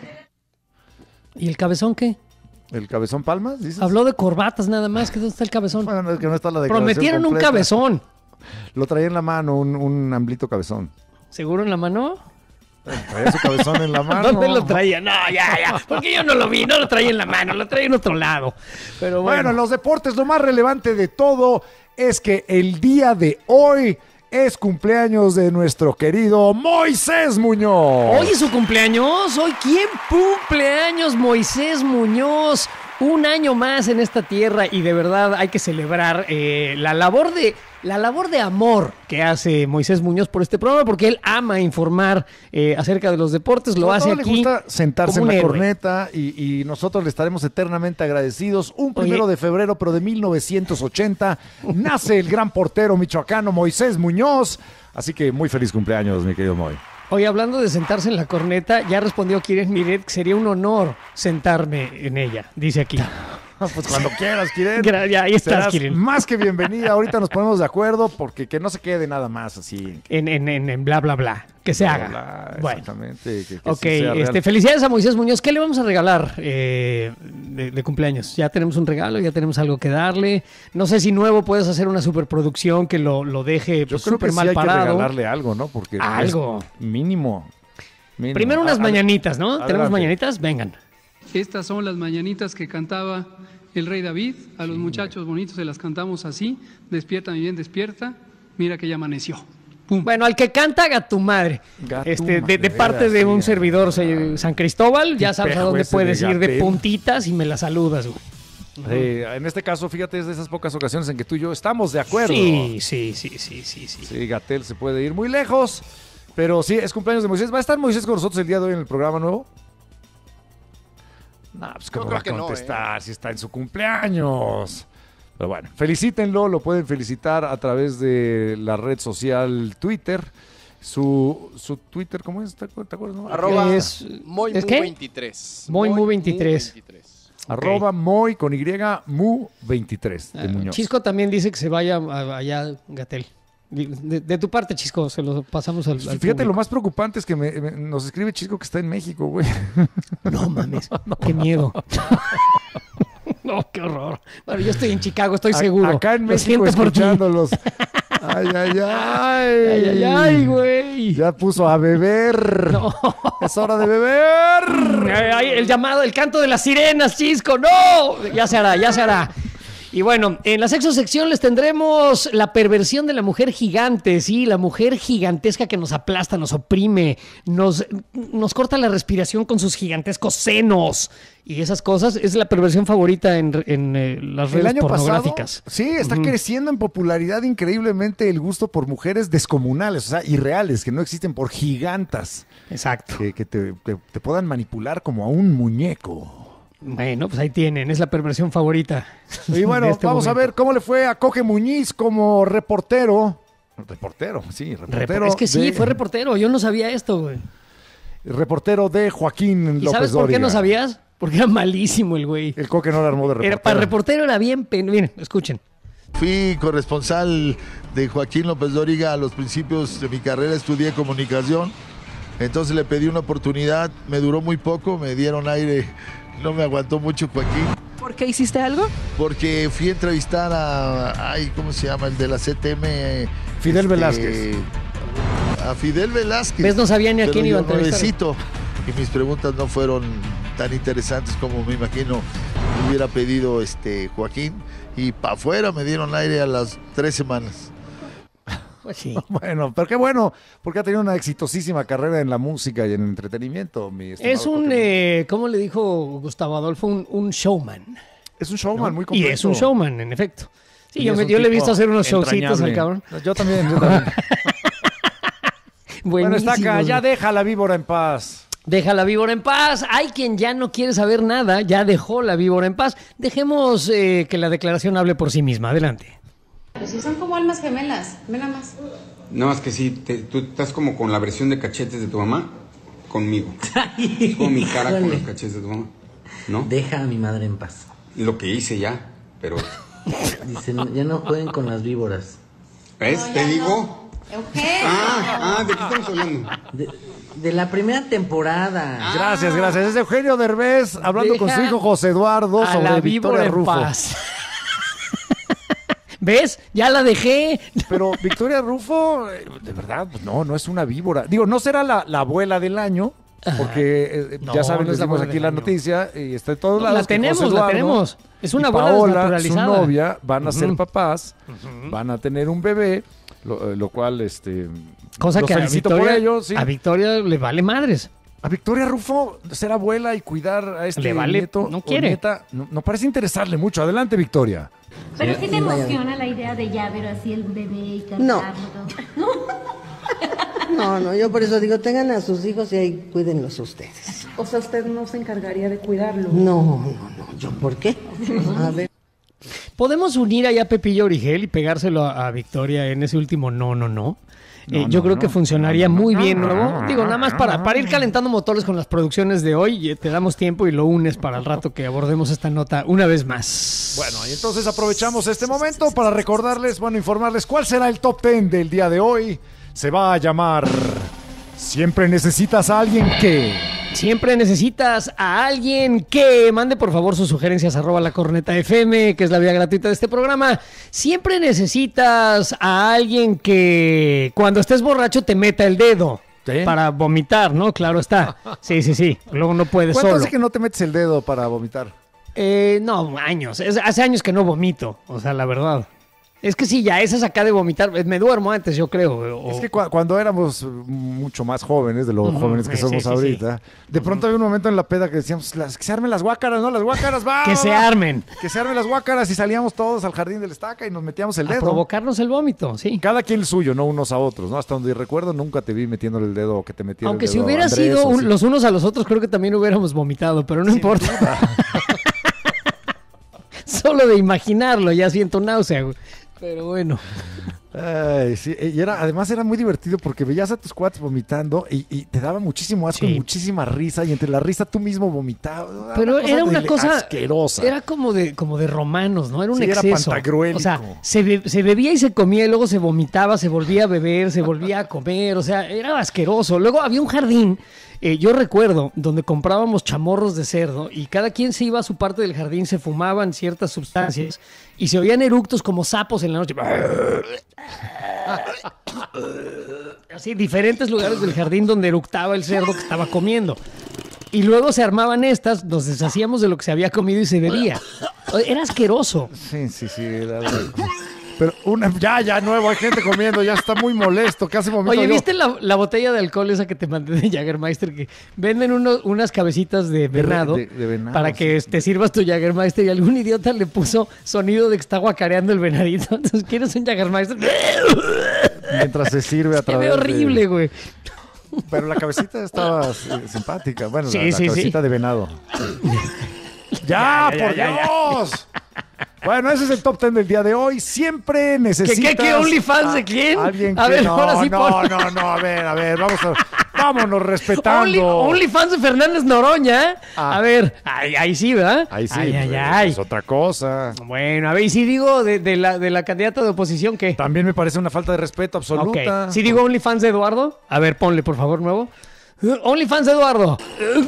¿Y el cabezón qué? ¿El cabezón Palmas, dices? Habló de corbatas nada más, que ¿dónde está el cabezón? Bueno, es que no está la declaración Prometieron completa. un cabezón. Lo traía en la mano, un amblito cabezón. ¿Seguro en la mano? Traía su cabezón en la mano. ¿Dónde lo traía? No, ya, porque yo no lo vi, no lo traía en la mano, lo traía en otro lado. Pero bueno, en los deportes lo más relevante de todo es que el día de hoy es cumpleaños de nuestro querido Moisés Muñoz. Hoy es su cumpleaños. Hoy, ¿quién cumpleaños? Moisés Muñoz. Un año más en esta tierra y de verdad hay que celebrar la labor de amor que hace Moisés Muñoz por este programa, porque él ama informar acerca de los deportes, lo hace aquí. Le gusta sentarse en la héroe. corneta y nosotros le estaremos eternamente agradecidos. Un 1 de febrero, pero de 1980, nace el gran portero michoacano Moisés Muñoz. Así que muy feliz cumpleaños, mi querido Moy. Hoy hablando de sentarse en la corneta, ya respondió Kiren Miret que sería un honor sentarme en ella, dice aquí. Pues cuando quieras, Kiren. Ya, ahí estás, Kiren. Más que bienvenida. Ahorita nos ponemos de acuerdo porque que no se quede nada más así. En bla, bla, bla. Que se haga. Bla, bueno. Exactamente. Que ok, sí sea real. Felicidades a Moisés Muñoz. ¿Qué le vamos a regalar de cumpleaños? Ya tenemos un regalo, ya tenemos algo que darle. No sé si nuevo puedes hacer una superproducción que lo deje Yo pues, creo que súper sí mal hay parado. que regalarle algo, ¿no? Porque algo. Mínimo. Primero unas mañanitas, ¿no? Adelante. ¿Tenemos mañanitas? Vengan. Estas son las mañanitas que cantaba el rey David. A los muchachos bonitos se las cantamos así. Despierta, mi bien, despierta. Mira que ya amaneció. ¡Pum! Bueno, al que canta, haga tu madre. De parte de un servidor, San Cristóbal, ya sabes a dónde puedes ir de puntitas y me la saludas, güey. En este caso, fíjate, es de esas pocas ocasiones en que tú y yo estamos de acuerdo. Sí. Sí, Gatell se puede ir muy lejos, pero sí, es cumpleaños de Moisés. ¿Va a estar Moisés con nosotros el día de hoy en el programa nuevo? No, pues cómo va a contestar si está en su cumpleaños. Pero bueno, felicítenlo, lo pueden felicitar a través de la red social Twitter. Su Twitter, ¿cómo es? ¿Te acuerdas? No? Arroba ¿Es Moymu23. Moymu23. Arroba Moy con Y Mu23 de Muñoz. Chisco también dice que se vaya allá, Gatell. De tu parte, Chisco, se lo pasamos al Fíjate, público. lo más preocupante es que nos escribe Chisco que está en México, güey. No mames, qué miedo. No, qué horror. Bueno, yo estoy en Chicago, estoy seguro. Acá en Lo México siento por ti. escuchándolos. Ay, ay, ay. Ay, ay, ay, güey. Ya puso a beber. No. Es hora de beber. Ay, ay, el llamado, el canto de las sirenas, Chisco. ¡No! Ya se hará, ya se hará. Y bueno, en la sexosección les tendremos la perversión de la mujer gigante, sí, la mujer gigantesca que nos aplasta, nos oprime, nos corta la respiración con sus gigantescos senos y esas cosas. Es la perversión favorita en las El redes año pornográficas. pasado, sí, está creciendo en popularidad increíblemente el gusto por mujeres descomunales, o sea, irreales, que no existen, por gigantas. Exacto. Que te puedan manipular como a un muñeco. Bueno, pues ahí tienen, es la perversión favorita. Y bueno, de este vamos momento. a ver cómo le fue a Coque Muñiz como reportero. Reportero. Es que sí, de- fue reportero, yo no sabía esto, güey. Reportero de Joaquín ¿Y López sabes por qué Dóriga. no sabías? Porque era malísimo el güey. El Coque no la armó de reportero. Para reportero era bien Miren, escuchen. Fui corresponsal de Joaquín López Dóriga a los principios de mi carrera, estudié comunicación, entonces le pedí una oportunidad, me duró muy poco, me dieron aire, no me aguantó mucho Joaquín. ¿Por qué hiciste algo? Porque fui a entrevistar ¿cómo se llama? El de la CTM. Fidel Velázquez. A Fidel Velázquez. ¿Ves? No sabía ni a Pero quién iba a yo entrevistar. nuevecito, y mis preguntas no fueron tan interesantes como me imagino hubiera pedido Joaquín. Y para afuera me dieron aire a las 3 semanas. Pues sí. Bueno, pero qué bueno, porque ha tenido una exitosísima carrera en la música y en el entretenimiento, mi estimado Es un, Coque. ¿cómo le dijo Gustavo Adolfo? Un showman. Es un showman ¿no? muy completo. Y es un showman, en efecto. Sí, Y yo es un le he tipo visto hacer unos showcitos al entrañable. cabrón. Yo también. Bueno, Buenísimos, Estaca, ya güey. deja la víbora en paz. Deja la víbora en paz. Hay quien ya no quiere saber nada, ya dejó la víbora en paz. Dejemos que la declaración hable por sí misma. Adelante. Pues sí, son como almas gemelas, ve nada más. No, es que sí, tú estás como con la versión de cachetes de tu mamá conmigo. Es como mi cara con los cachetes de tu mamá, ¿no? Deja a mi madre en paz. Lo que hice ya, pero... Dicen, ya no jueguen con las víboras. ¿Ves? No, Te ya digo... ¿de qué estamos hablando? De la primera temporada. Gracias. Es Eugenio Derbez hablando con su hijo José Eduardo a sobre la Victoria víbora en Rufo. paz. ¿Ves? Ya la dejé. Pero Victoria Rufo, de verdad, pues no es una víbora. Digo, no será la abuela del año, porque No, ya saben, no es la decimos abuela aquí del la año. noticia y está en todos La lados. que tenemos, José la Eduardo tenemos. Es una y abuela Paola, su desnaturalizada. novia, van a ser Ujú. papás, van a tener un bebé, lo cual, Cosa los que felicito Victoria, por ello. Sí. a Victoria le vale madres. A Victoria Rufo, ser abuela y cuidar a este Le vale, nieto no o quiere. nieta, no parece interesarle mucho. Adelante, Victoria. Pero sí te emociona la idea de ya ver así el bebé y No. cantarlo. No, yo por eso digo, tengan a sus hijos y ahí cuídenlos ustedes. O sea, usted no se encargaría de cuidarlo. No, ¿yo por qué? A ver. ¿Podemos unir allá a Pepillo Origel y pegárselo a Victoria en ese último no? Yo creo que funcionaría muy bien, ¿no? Digo, nada más para ir calentando motores con las producciones de hoy, te damos tiempo y lo unes para el rato que abordemos esta nota una vez más. Bueno, y entonces aprovechamos este momento para recordarles, informarles cuál será el top 10 del día de hoy. Se va a llamar Siempre necesitas a alguien que... Siempre necesitas a alguien que mande por favor sus sugerencias @lacornetafm, que es la vía gratuita de este programa. Siempre necesitas a alguien que cuando estés borracho te meta el dedo. ¿Sí? Para vomitar, ¿no? Claro está. Sí. Luego no puedes ¿Cuánto solo. hace que no te metes el dedo para vomitar? No, años. Hace años que no vomito, o sea, la verdad. Es que sí, ya esas acá de vomitar, me duermo antes, yo creo. Es que cuando éramos mucho más jóvenes, de los jóvenes que somos sí, ahorita, de pronto había un momento en la peda que decíamos, que se armen las guácaras, ¿no? Las guácaras, va. Que se armen. Que se armen las guácaras y salíamos todos al jardín del Estaca y nos metíamos el A dedo. provocarnos el vómito, sí. Cada quien el suyo, no unos a otros, ¿no? Hasta donde recuerdo nunca te vi metiéndole el dedo o que te metiera Aunque el dedo. si hubiera Andrés, sido o así. los unos a los otros, creo que también hubiéramos vomitado, pero no importa. Solo de imaginarlo ya siento náusea, güey. Pero bueno. Ay, sí, y además era muy divertido porque veías a tus cuates vomitando y te daba muchísimo asco y muchísima risa, y entre la risa tú mismo vomitabas. Pero era una cosa asquerosa. Era como de romanos, ¿no? Era un Sí, exceso. era pantagruélico. O sea, se bebía y se comía, y luego se vomitaba, se volvía a beber, se volvía a comer, o sea, era asqueroso. Luego había un jardín, yo recuerdo, donde comprábamos chamorros de cerdo y cada quien se iba a su parte del jardín, se fumaban ciertas sustancias y se oían eructos como sapos en la noche. Así, diferentes lugares del jardín donde eructaba el cerdo que estaba comiendo. Y luego se armaban estas, nos deshacíamos de lo que se había comido y se bebía. Era asqueroso. Sí. Pero ya nuevo, hay gente comiendo, ya está muy molesto, casi momento. Oye, ¿viste la botella de alcohol esa que te mandé de Jägermeister? Que venden unas cabecitas de venado, de venado para que te sirvas tu Jägermeister, y algún idiota le puso sonido de que está guacareando el venadito. Entonces, ¿quieres un Jägermeister? Mientras se sirve a través de... horrible, güey. Pero la cabecita estaba simpática. Bueno, sí, la cabecita de venado. ¡Ya, por Dios! Bueno, ese es el top 10 del día de hoy. Siempre necesitas... ¿Qué OnlyFans de quién? Alguien que... A ver, no, ahora sí no, a ver, vámonos respetando. OnlyFans de Fernández Noroña, ¿eh? A ver, ahí sí, ¿verdad? Ahí sí, es otra cosa. Bueno, a ver, y si digo de la candidata de oposición, ¿qué? También me parece una falta de respeto absoluta. Okay. Si digo OnlyFans de Eduardo, a ver, ponle, por favor, nuevo. OnlyFans de Eduardo.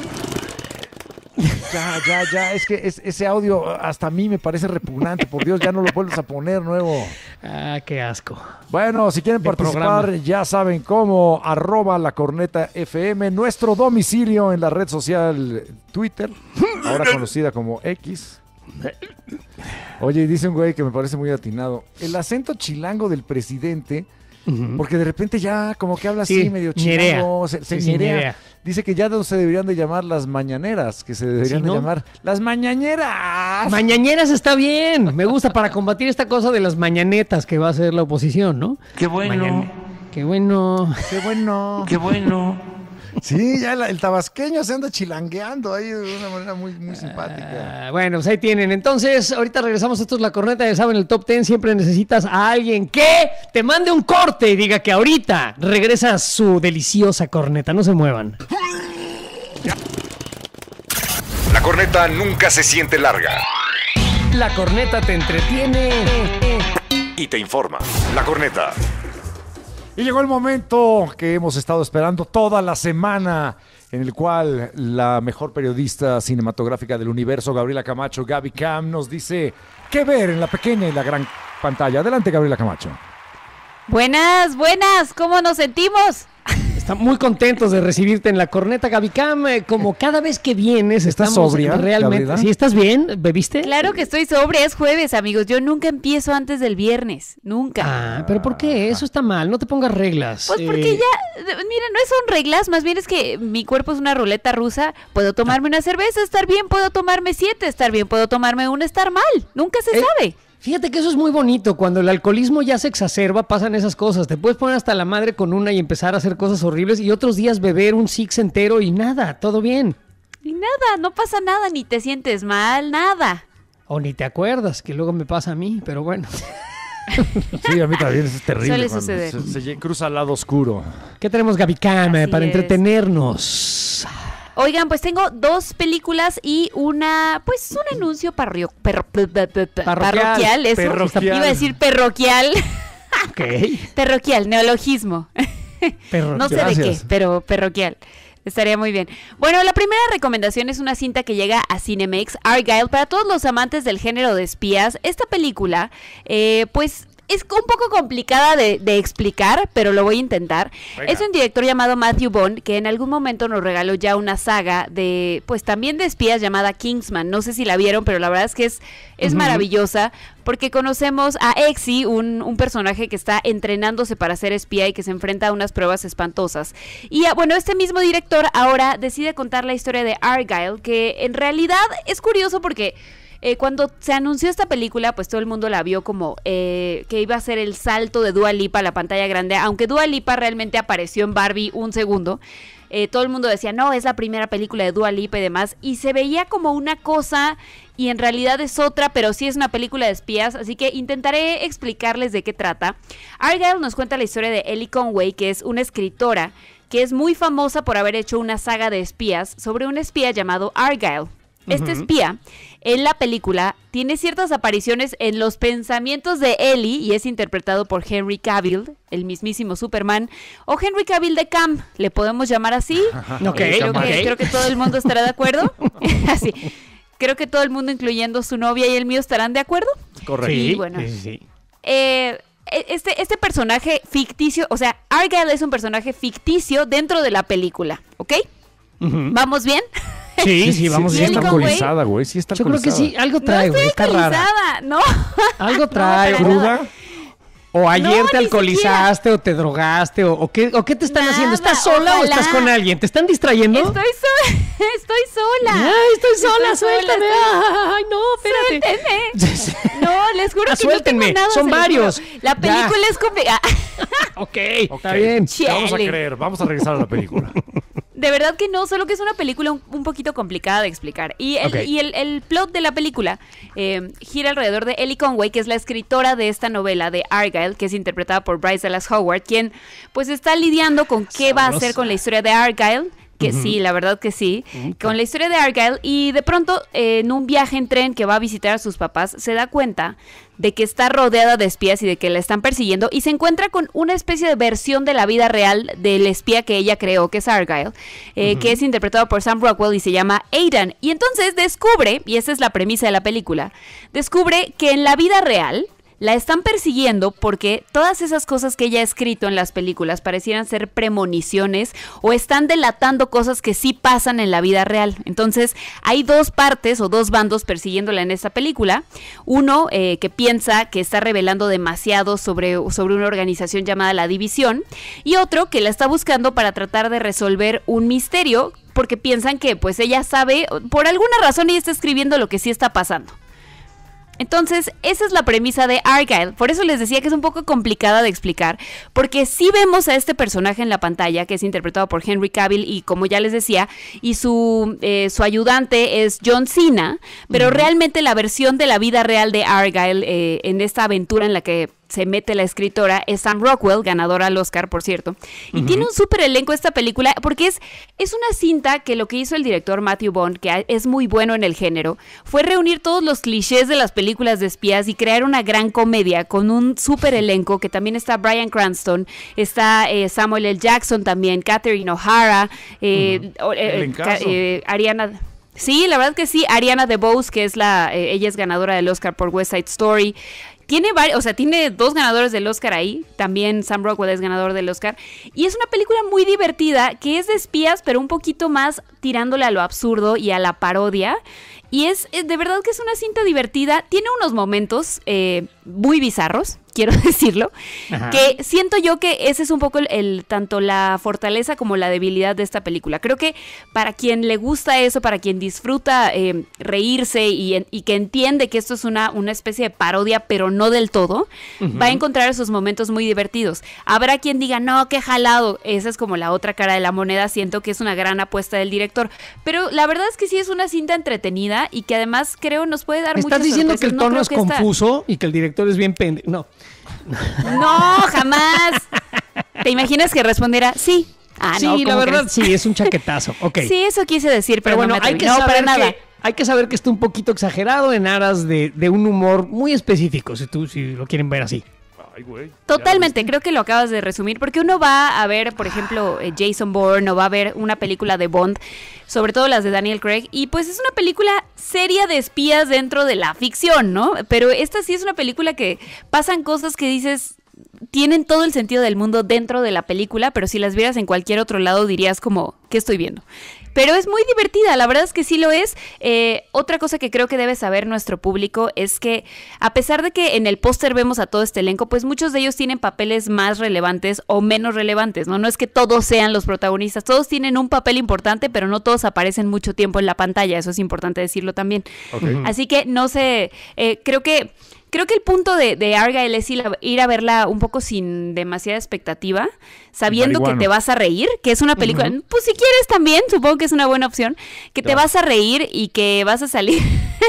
Ya, es que ese audio hasta a mí me parece repugnante. Por Dios, ya no lo vuelves a poner nuevo. Ah, qué asco. Bueno, si quieren participar, programa. Ya saben cómo, @lacornetafm, nuestro domicilio en la red social Twitter, ahora conocida como X. Oye, dice un güey que me parece muy atinado, el acento chilango del presidente, porque de repente ya como que habla así medio chilango, se ñerea. Dice que ya no se deberían de llamar las mañaneras, que se deberían de llamar las mañaneras. Mañaneras está bien, me gusta, para combatir esta cosa de las mañanetas que va a hacer la oposición, ¿no? Qué bueno. Qué bueno. Sí, ya el tabasqueño se anda chilangueando ahí de una manera muy, muy simpática. Bueno, pues ahí tienen. Entonces, ahorita regresamos. Esto es La Corneta. Ya saben, el Top 10 siempre necesitas a alguien que te mande un corte y diga que ahorita regresa su deliciosa corneta. No se muevan. La corneta nunca se siente larga. La corneta te entretiene y te informa. La corneta. Y llegó el momento que hemos estado esperando toda la semana, en el cual la mejor periodista cinematográfica del universo, Gabriela Camacho, Gaby Cam, nos dice qué ver en la pequeña y la gran pantalla. Adelante, Gabriela Camacho. Buenas, ¿cómo nos sentimos? Estamos muy contentos de recibirte en La Corneta, Gaby Cam. Como cada vez que vienes, ¿estás sobria, realmente. Gabriela? ¿Sí estás bien? ¿Bebiste? Claro que estoy sobria, es jueves, amigos. Yo nunca empiezo antes del viernes, nunca. Ah, pero ¿por qué? Eso está mal, no te pongas reglas. Pues porque ya, mira, no son reglas, más bien es que mi cuerpo es una ruleta rusa. Puedo tomarme una cerveza, estar bien, puedo tomarme 7, estar bien, puedo tomarme una, estar mal. Nunca se sabe. Fíjate que eso es muy bonito. Cuando el alcoholismo ya se exacerba, pasan esas cosas. Te puedes poner hasta la madre con una y empezar a hacer cosas horribles, y otros días beber un six entero y nada, todo bien. Y nada, no pasa nada, ni te sientes mal, nada. O ni te acuerdas, que luego me pasa a mí, pero bueno. Sí, a mí también es terrible. Suele suceder. Se cruza al lado oscuro. ¿Qué tenemos, Gaby Cam, para entretenernos? Oigan, pues tengo 2 películas y un anuncio parroquial. Eso. Parroquial. Iba a decir parroquial. Okay. Parroquial, neologismo. No sé de qué, pero parroquial. Estaría muy bien. Bueno, la primera recomendación es una cinta que llega a Cinemex, Argyle, para todos los amantes del género de espías. Esta película, pues... es un poco complicada de explicar, pero lo voy a intentar. Venga. Es un director llamado Matthew Vaughn, que en algún momento nos regaló ya una saga de, pues también de espías, llamada Kingsman. No sé si la vieron, pero la verdad es que es maravillosa, porque conocemos a Exy, un personaje que está entrenándose para ser espía y que se enfrenta a unas pruebas espantosas. Y bueno, este mismo director ahora decide contar la historia de Argyle, que en realidad es curioso porque... cuando se anunció esta película, pues todo el mundo la vio como que iba a ser el salto de Dua Lipa a la pantalla grande, aunque Dua Lipa realmente apareció en Barbie un segundo. todo el mundo decía, no, es la primera película de Dua Lipa y demás, y se veía como una cosa y en realidad es otra, pero sí es una película de espías, así que intentaré explicarles de qué trata. Argyle nos cuenta la historia de Ellie Conway, que es una escritora que es muy famosa por haber hecho una saga de espías sobre un espía llamado Argyle. Este espía, en la película, tiene ciertas apariciones en los pensamientos de Ellie y es interpretado por Henry Cavill, el mismísimo Superman, o Henry Cavill de Cam, le podemos llamar así. Creo que todo el mundo estará de acuerdo. Así. Creo que todo el mundo, incluyendo su novia y el mío, estarán de acuerdo. Correcto. Y bueno, este personaje ficticio, o sea, Argyle es un personaje ficticio dentro de la película, ¿ok? ¿Vamos bien? Sí, vamos bien. Sí está alcoholizada, güey. Sí está alcoholizada. Yo creo que sí, algo trae, güey. Está rara. ¿No? Algo trae, ¿cruda? O ayer te alcoholizaste o te drogaste o qué te están haciendo. ¿Estás sola o estás con alguien? ¿Te están distrayendo? Estoy sola. Ay, estoy sola, suéltame. Ay, no, espérate. Suéltenme. No, les juro que suéltenme. No tengo nada. Son varios. La película es complicada. Ok, está bien. Vamos a creer, vamos a regresar a la película. De verdad que no, solo que es una película un poquito complicada de explicar. Y el plot de la película gira alrededor de Ellie Conway, que es la escritora de esta novela de Argyle, que es interpretada por Bryce Dallas Howard, quien pues está lidiando con qué va a hacer con la historia de Argyle. Que sí, la verdad que sí, con la historia de Argyle, y de pronto en un viaje en tren que va a visitar a sus papás, se da cuenta de que está rodeada de espías y de que la están persiguiendo, y se encuentra con una especie de versión de la vida real del espía que ella creó, que es Argyle, que es interpretado por Sam Rockwell y se llama Aidan, y entonces descubre, y esa es la premisa de la película, descubre que en la vida real la están persiguiendo porque todas esas cosas que ella ha escrito en las películas parecieran ser premoniciones o están delatando cosas que sí pasan en la vida real. Entonces hay dos partes o dos bandos persiguiéndola en esta película. Uno que piensa que está revelando demasiado sobre una organización llamada La División, y otro que la está buscando para tratar de resolver un misterio porque piensan que pues ella sabe, por alguna razón ella está escribiendo lo que sí está pasando. Entonces, esa es la premisa de Argyle. Por eso les decía que es un poco complicada de explicar, porque sí vemos a este personaje en la pantalla, que es interpretado por Henry Cavill, y como ya les decía, y su ayudante es John Cena, pero realmente la versión de la vida real de Argyle en esta aventura en la que se mete la escritora es Sam Rockwell, ganadora al Oscar, por cierto. Y tiene un súper elenco esta película, porque es una cinta que lo que hizo el director Matthew Vaughn, que es muy bueno en el género, fue reunir todos los clichés de las películas de espías y crear una gran comedia con un súper elenco, que también está Bryan Cranston, está Samuel L. Jackson también, Catherine O'Hara, Ariana... Sí, la verdad que sí, Ariana DeBose, que es ella es ganadora del Oscar por West Side Story. Tiene tiene dos ganadores del Oscar ahí. También Sam Rockwell es ganador del Oscar. Y es una película muy divertida, que es de espías, pero un poquito más tirándole a lo absurdo y a la parodia. Y es de verdad que es una cinta divertida. Tiene unos momentos muy bizarros, quiero decirlo. Ajá. Que siento yo que ese es un poco tanto la fortaleza como la debilidad de esta película. Creo que para quien le gusta eso, para quien disfruta reírse y que entiende que esto es una especie de parodia, pero no del todo, va a encontrar esos momentos muy divertidos. Habrá quien diga, no, qué jalado. Esa es como la otra cara de la moneda. Siento que es una gran apuesta del director. Pero la verdad es que sí es una cinta entretenida y que además creo nos puede dar muchas sorpresas. ¿Estás diciendo que el tono es confuso y que el director es bien pendejo? No. No, jamás. ¿Te imaginas que respondiera sí? Sí, no, la verdad crees? Sí, es un chaquetazo. Okay. Sí, eso quise decir, pero bueno, hay que saber que está un poquito exagerado en aras de un humor muy específico, si lo quieren ver así. Ay, güey, totalmente, creo que lo acabas de resumir, porque uno va a ver, por ejemplo, Jason Bourne, o va a ver una película de Bond, sobre todo las de Daniel Craig, y pues es una película seria de espías dentro de la ficción, ¿no? Pero esta sí es una película que pasan cosas que dices, tienen todo el sentido del mundo dentro de la película, pero si las vieras en cualquier otro lado dirías como, ¿qué estoy viendo? Pero es muy divertida, la verdad es que sí lo es. Otra cosa que creo que debe saber nuestro público es que, a pesar de que en el póster vemos a todo este elenco, pues muchos de ellos tienen papeles más relevantes o menos relevantes, ¿no? No es que todos sean los protagonistas, todos tienen un papel importante, pero no todos aparecen mucho tiempo en la pantalla, eso es importante decirlo también. Okay. Así que no sé, creo que creo que el punto de Argyle es ir a verla un poco sin demasiada expectativa, sabiendo que te vas a reír, que es una película, pues si quieres también, supongo que es una buena opción, que te vas a reír y que vas a salir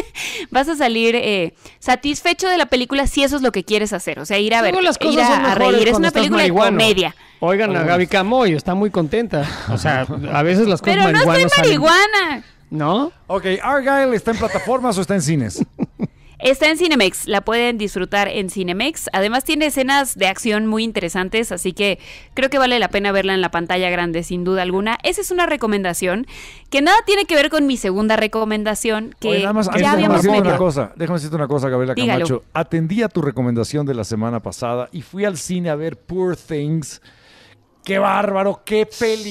satisfecho de la película si eso es lo que quieres hacer, o sea, ir a ver, ir a reír, es una película de comedia. Oigan, a Gaby Camoy está muy contenta, o sea, a veces las cosas pero no estoy marihuana. ¿No? Ok, Argyle, ¿está en plataformas o está en cines? Está en Cinemex, la pueden disfrutar en Cinemex. Además tiene escenas de acción muy interesantes, así que creo que vale la pena verla en la pantalla grande, sin duda alguna. Esa es una recomendación que nada tiene que ver con mi segunda recomendación, que Oye, nada más, ya habíamos déjame metido. decirte una cosa, Gabriela Dígalo. Camacho. Atendí a tu recomendación de la semana pasada y fui al cine a ver Poor Things. ¡Qué bárbaro! ¡Qué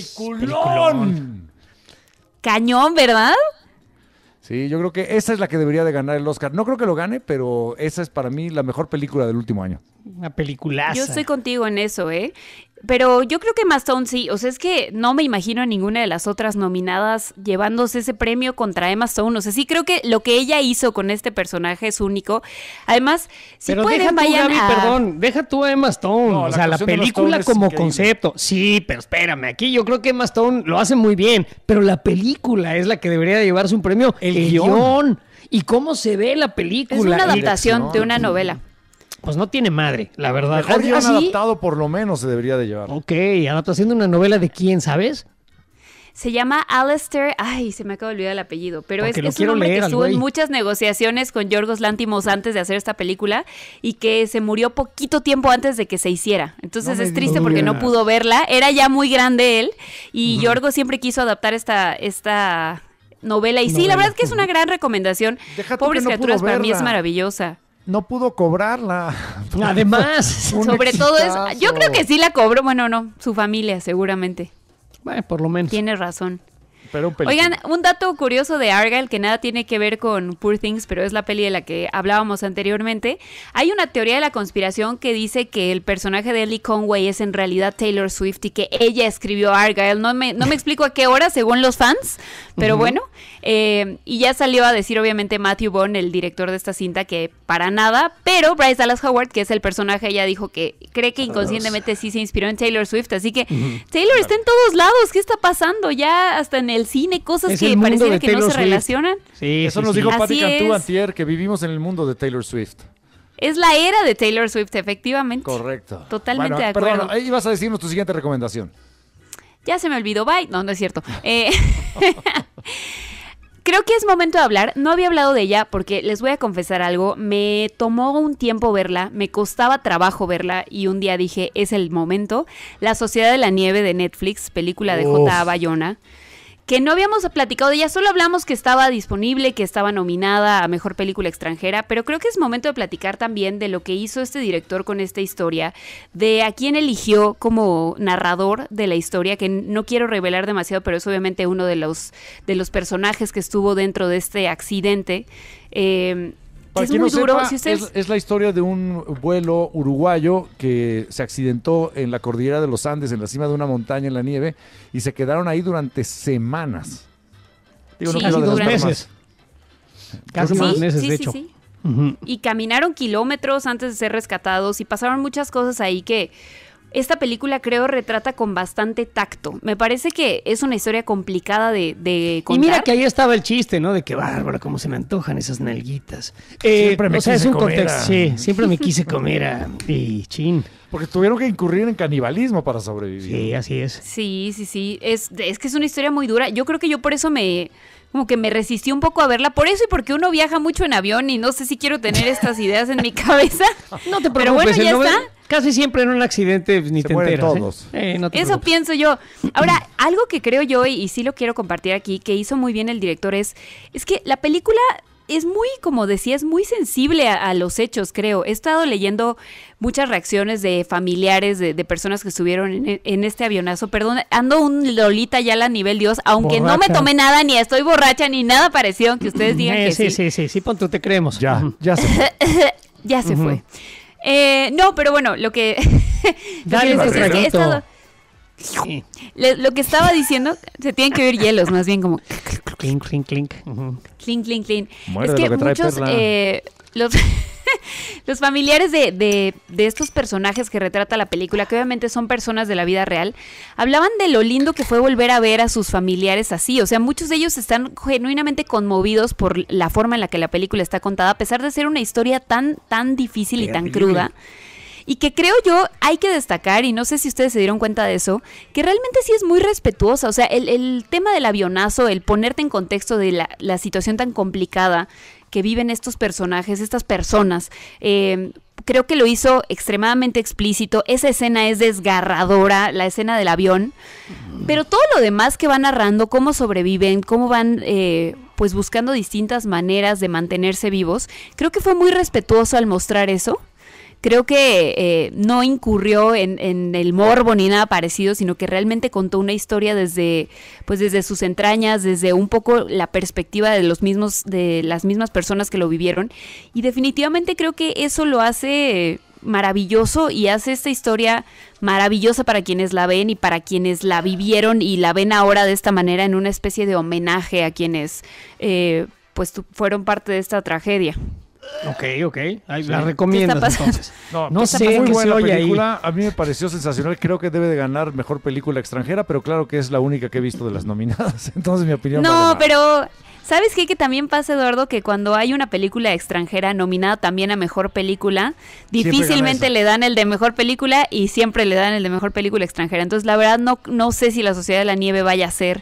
peliculón! Cañón, ¿verdad? Sí, yo creo que esa es la que debería de ganar el Oscar. No creo que lo gane, pero esa es para mí la mejor película del último año. Una peliculaza. Yo estoy contigo en eso, Pero yo creo que Emma Stone sí, o sea, es que no me imagino a ninguna de las otras nominadas llevándose ese premio contra Emma Stone. O sea, sí creo que lo que ella hizo con este personaje es único. Además, si pero pueden, deja tú, vayan Gaby, perdón, deja tú a Emma Stone. No, o sea, la actuación de Emma película Stone como es increíble. concepto. Sí, pero espérame, aquí yo creo que Emma Stone lo hace muy bien, pero la película es la que debería de llevarse un premio. El guión. ¿Y cómo se ve la película? Es una adaptación de una novela. Pues no tiene madre, la verdad. Mejor guión ¿Ah, sí? adaptado por lo menos se debería de llevar. Ok, adaptación de una novela de quién, ¿sabes? Se llama Alistair, se me acaba de olvidar el apellido, pero Porque lo es un quiero hombre leer que al estuvo en güey. muchas negociaciones con Yorgos Lanthimos antes de hacer esta película y que se murió poquito tiempo antes de que se hiciera. Entonces No me es triste porque no pudo verla, era ya muy grande él y Yorgos siempre quiso adaptar esta novela y sí, la verdad es que es una gran recomendación. Deja tú Pobres que no pudo criaturas, para mí es verla. maravillosa. No pudo cobrarla. Además. Un Sobre todo exitazo. eso, yo creo que sí la cobró, bueno, no, su familia seguramente. Bueno, por lo menos. Tienes razón. Pero un película. Oigan, un dato curioso de Argyle que nada tiene que ver con Poor Things, pero es la peli de la que hablábamos anteriormente. Hay una teoría de la conspiración que dice que el personaje de Ellie Conway es en realidad Taylor Swift y que ella escribió Argyle. No me explico a qué hora, según los fans, pero bueno. Y ya salió a decir, obviamente, Matthew Vaughn, el director de esta cinta, que para nada, pero Bryce Dallas Howard, que es el personaje, ella dijo que cree que inconscientemente sí se inspiró en Taylor Swift. Así que Taylor está en todos lados. ¿Qué está pasando? Ya hasta en el cine, cosas Es que el mundo pareciera de que no Taylor se Swift. relacionan. Sí, Eso sí, nos sí. dijo Patti Así Cantú es. antier, que vivimos en el mundo de Taylor Swift. Es la era de Taylor Swift, efectivamente. Correcto. Totalmente Bueno, de acuerdo. Perdón, ibas a decirnos tu siguiente recomendación. Ya se me olvidó, bye. No, no es cierto. Creo que es momento de hablar. No había hablado de ella porque les voy a confesar algo. Me tomó un tiempo verla, me costaba trabajo verla y un día dije, es el momento. La Sociedad de la Nieve de Netflix, película de J.A. Bayona, que no habíamos platicado de ella, solo hablamos que estaba disponible, que estaba nominada a Mejor Película Extranjera, pero creo que es momento de platicar también de lo que hizo este director con esta historia, de a quién eligió como narrador de la historia, que no quiero revelar demasiado, pero es obviamente uno de los personajes que estuvo dentro de este accidente. Para Es quien muy no duro. sepa, Si ustedes... es la historia de un vuelo uruguayo que se accidentó en la cordillera de los Andes, en la cima de una montaña en la nieve, y se quedaron ahí durante semanas. Digo, Sí, no quiero Casi 2 adelantar meses. más. Casi Sí, más meses, sí, de sí, hecho. sí. Ujú. Y caminaron kilómetros antes de ser rescatados y pasaron muchas cosas ahí que esta película creo retrata con bastante tacto. Me parece que es una historia complicada de contar. Y mira que ahí estaba el chiste, ¿no? De que bárbara, cómo se me antojan esas nalguitas. Siempre me o sea, es quise un comer contexto. a- Sí, siempre me quise comer y chin. Porque tuvieron que incurrir en canibalismo para sobrevivir. Sí, así es. Sí, sí, sí. Es que es una historia muy dura. Yo creo que yo por eso como que me resistí un poco a verla. Por eso y porque uno viaja mucho en avión y no sé si quiero tener estas ideas en mi cabeza. No te preocupes, Pero bueno, ya el está. Casi siempre en un accidente pues, ni Se te mueren enteras. todos. No te Eso preocupes. pienso yo. Ahora, algo que creo yo, y sí lo quiero compartir aquí, que hizo muy bien el director, es que la película es muy, como decía, es muy sensible a los hechos, creo. He estado leyendo muchas reacciones de familiares, de personas que estuvieron en este avionazo. Perdón, ando un Lolita ya a nivel Dios, aunque no me Borracha. tomé nada, ni estoy borracha, ni nada parecido, aunque ustedes digan que sí, pon tú, te creemos. Ya, ya se fue. Ya se fue. No, pero bueno, lo que... Dale, lo que les decía es que he Barreto. estado- Lo que estaba diciendo, se tienen que oír hielos, más bien como Clink, clink, clink. Ujú. clink, clink, clink. Muerde Es que lo que trae muchos, Perla. los, los familiares de estos personajes que retrata la película, que obviamente son personas de la vida real, hablaban de lo lindo que fue volver a ver a sus familiares así. O sea, muchos de ellos están genuinamente conmovidos por la forma en la que la película está contada, a pesar de ser una historia tan difícil y tan cruda. Y que creo yo hay que destacar, y no sé si ustedes se dieron cuenta de eso, que realmente sí es muy respetuosa. O sea, el tema del avionazo, el ponerte en contexto de la situación tan complicada que viven estos personajes, estas personas, creo que lo hizo extremadamente explícito. Esa escena es desgarradora, la escena del avión, pero todo lo demás que va narrando, cómo sobreviven, cómo van pues buscando distintas maneras de mantenerse vivos, creo que fue muy respetuoso al mostrar eso. Creo que no incurrió en el morbo ni nada parecido, sino que realmente contó una historia desde sus entrañas, desde un poco la perspectiva de las mismas personas que lo vivieron. Y definitivamente creo que eso lo hace maravilloso y hace esta historia maravillosa para quienes la ven y para quienes la vivieron y la ven ahora de esta manera, en una especie de homenaje a quienes pues fueron parte de esta tragedia. Ok. Ahí la recomiendas entonces. No sé, muy buena película. A mí me pareció sensacional. Creo que debe de ganar mejor película extranjera, pero claro que es la única que he visto de las nominadas. Entonces mi opinión no, pero ¿sabes qué? Que también pasa, Eduardo, que cuando hay una película extranjera nominada también a mejor película, difícilmente le dan el de mejor película y siempre le dan el de mejor película extranjera. Entonces la verdad no sé si La Sociedad de la Nieve vaya a ser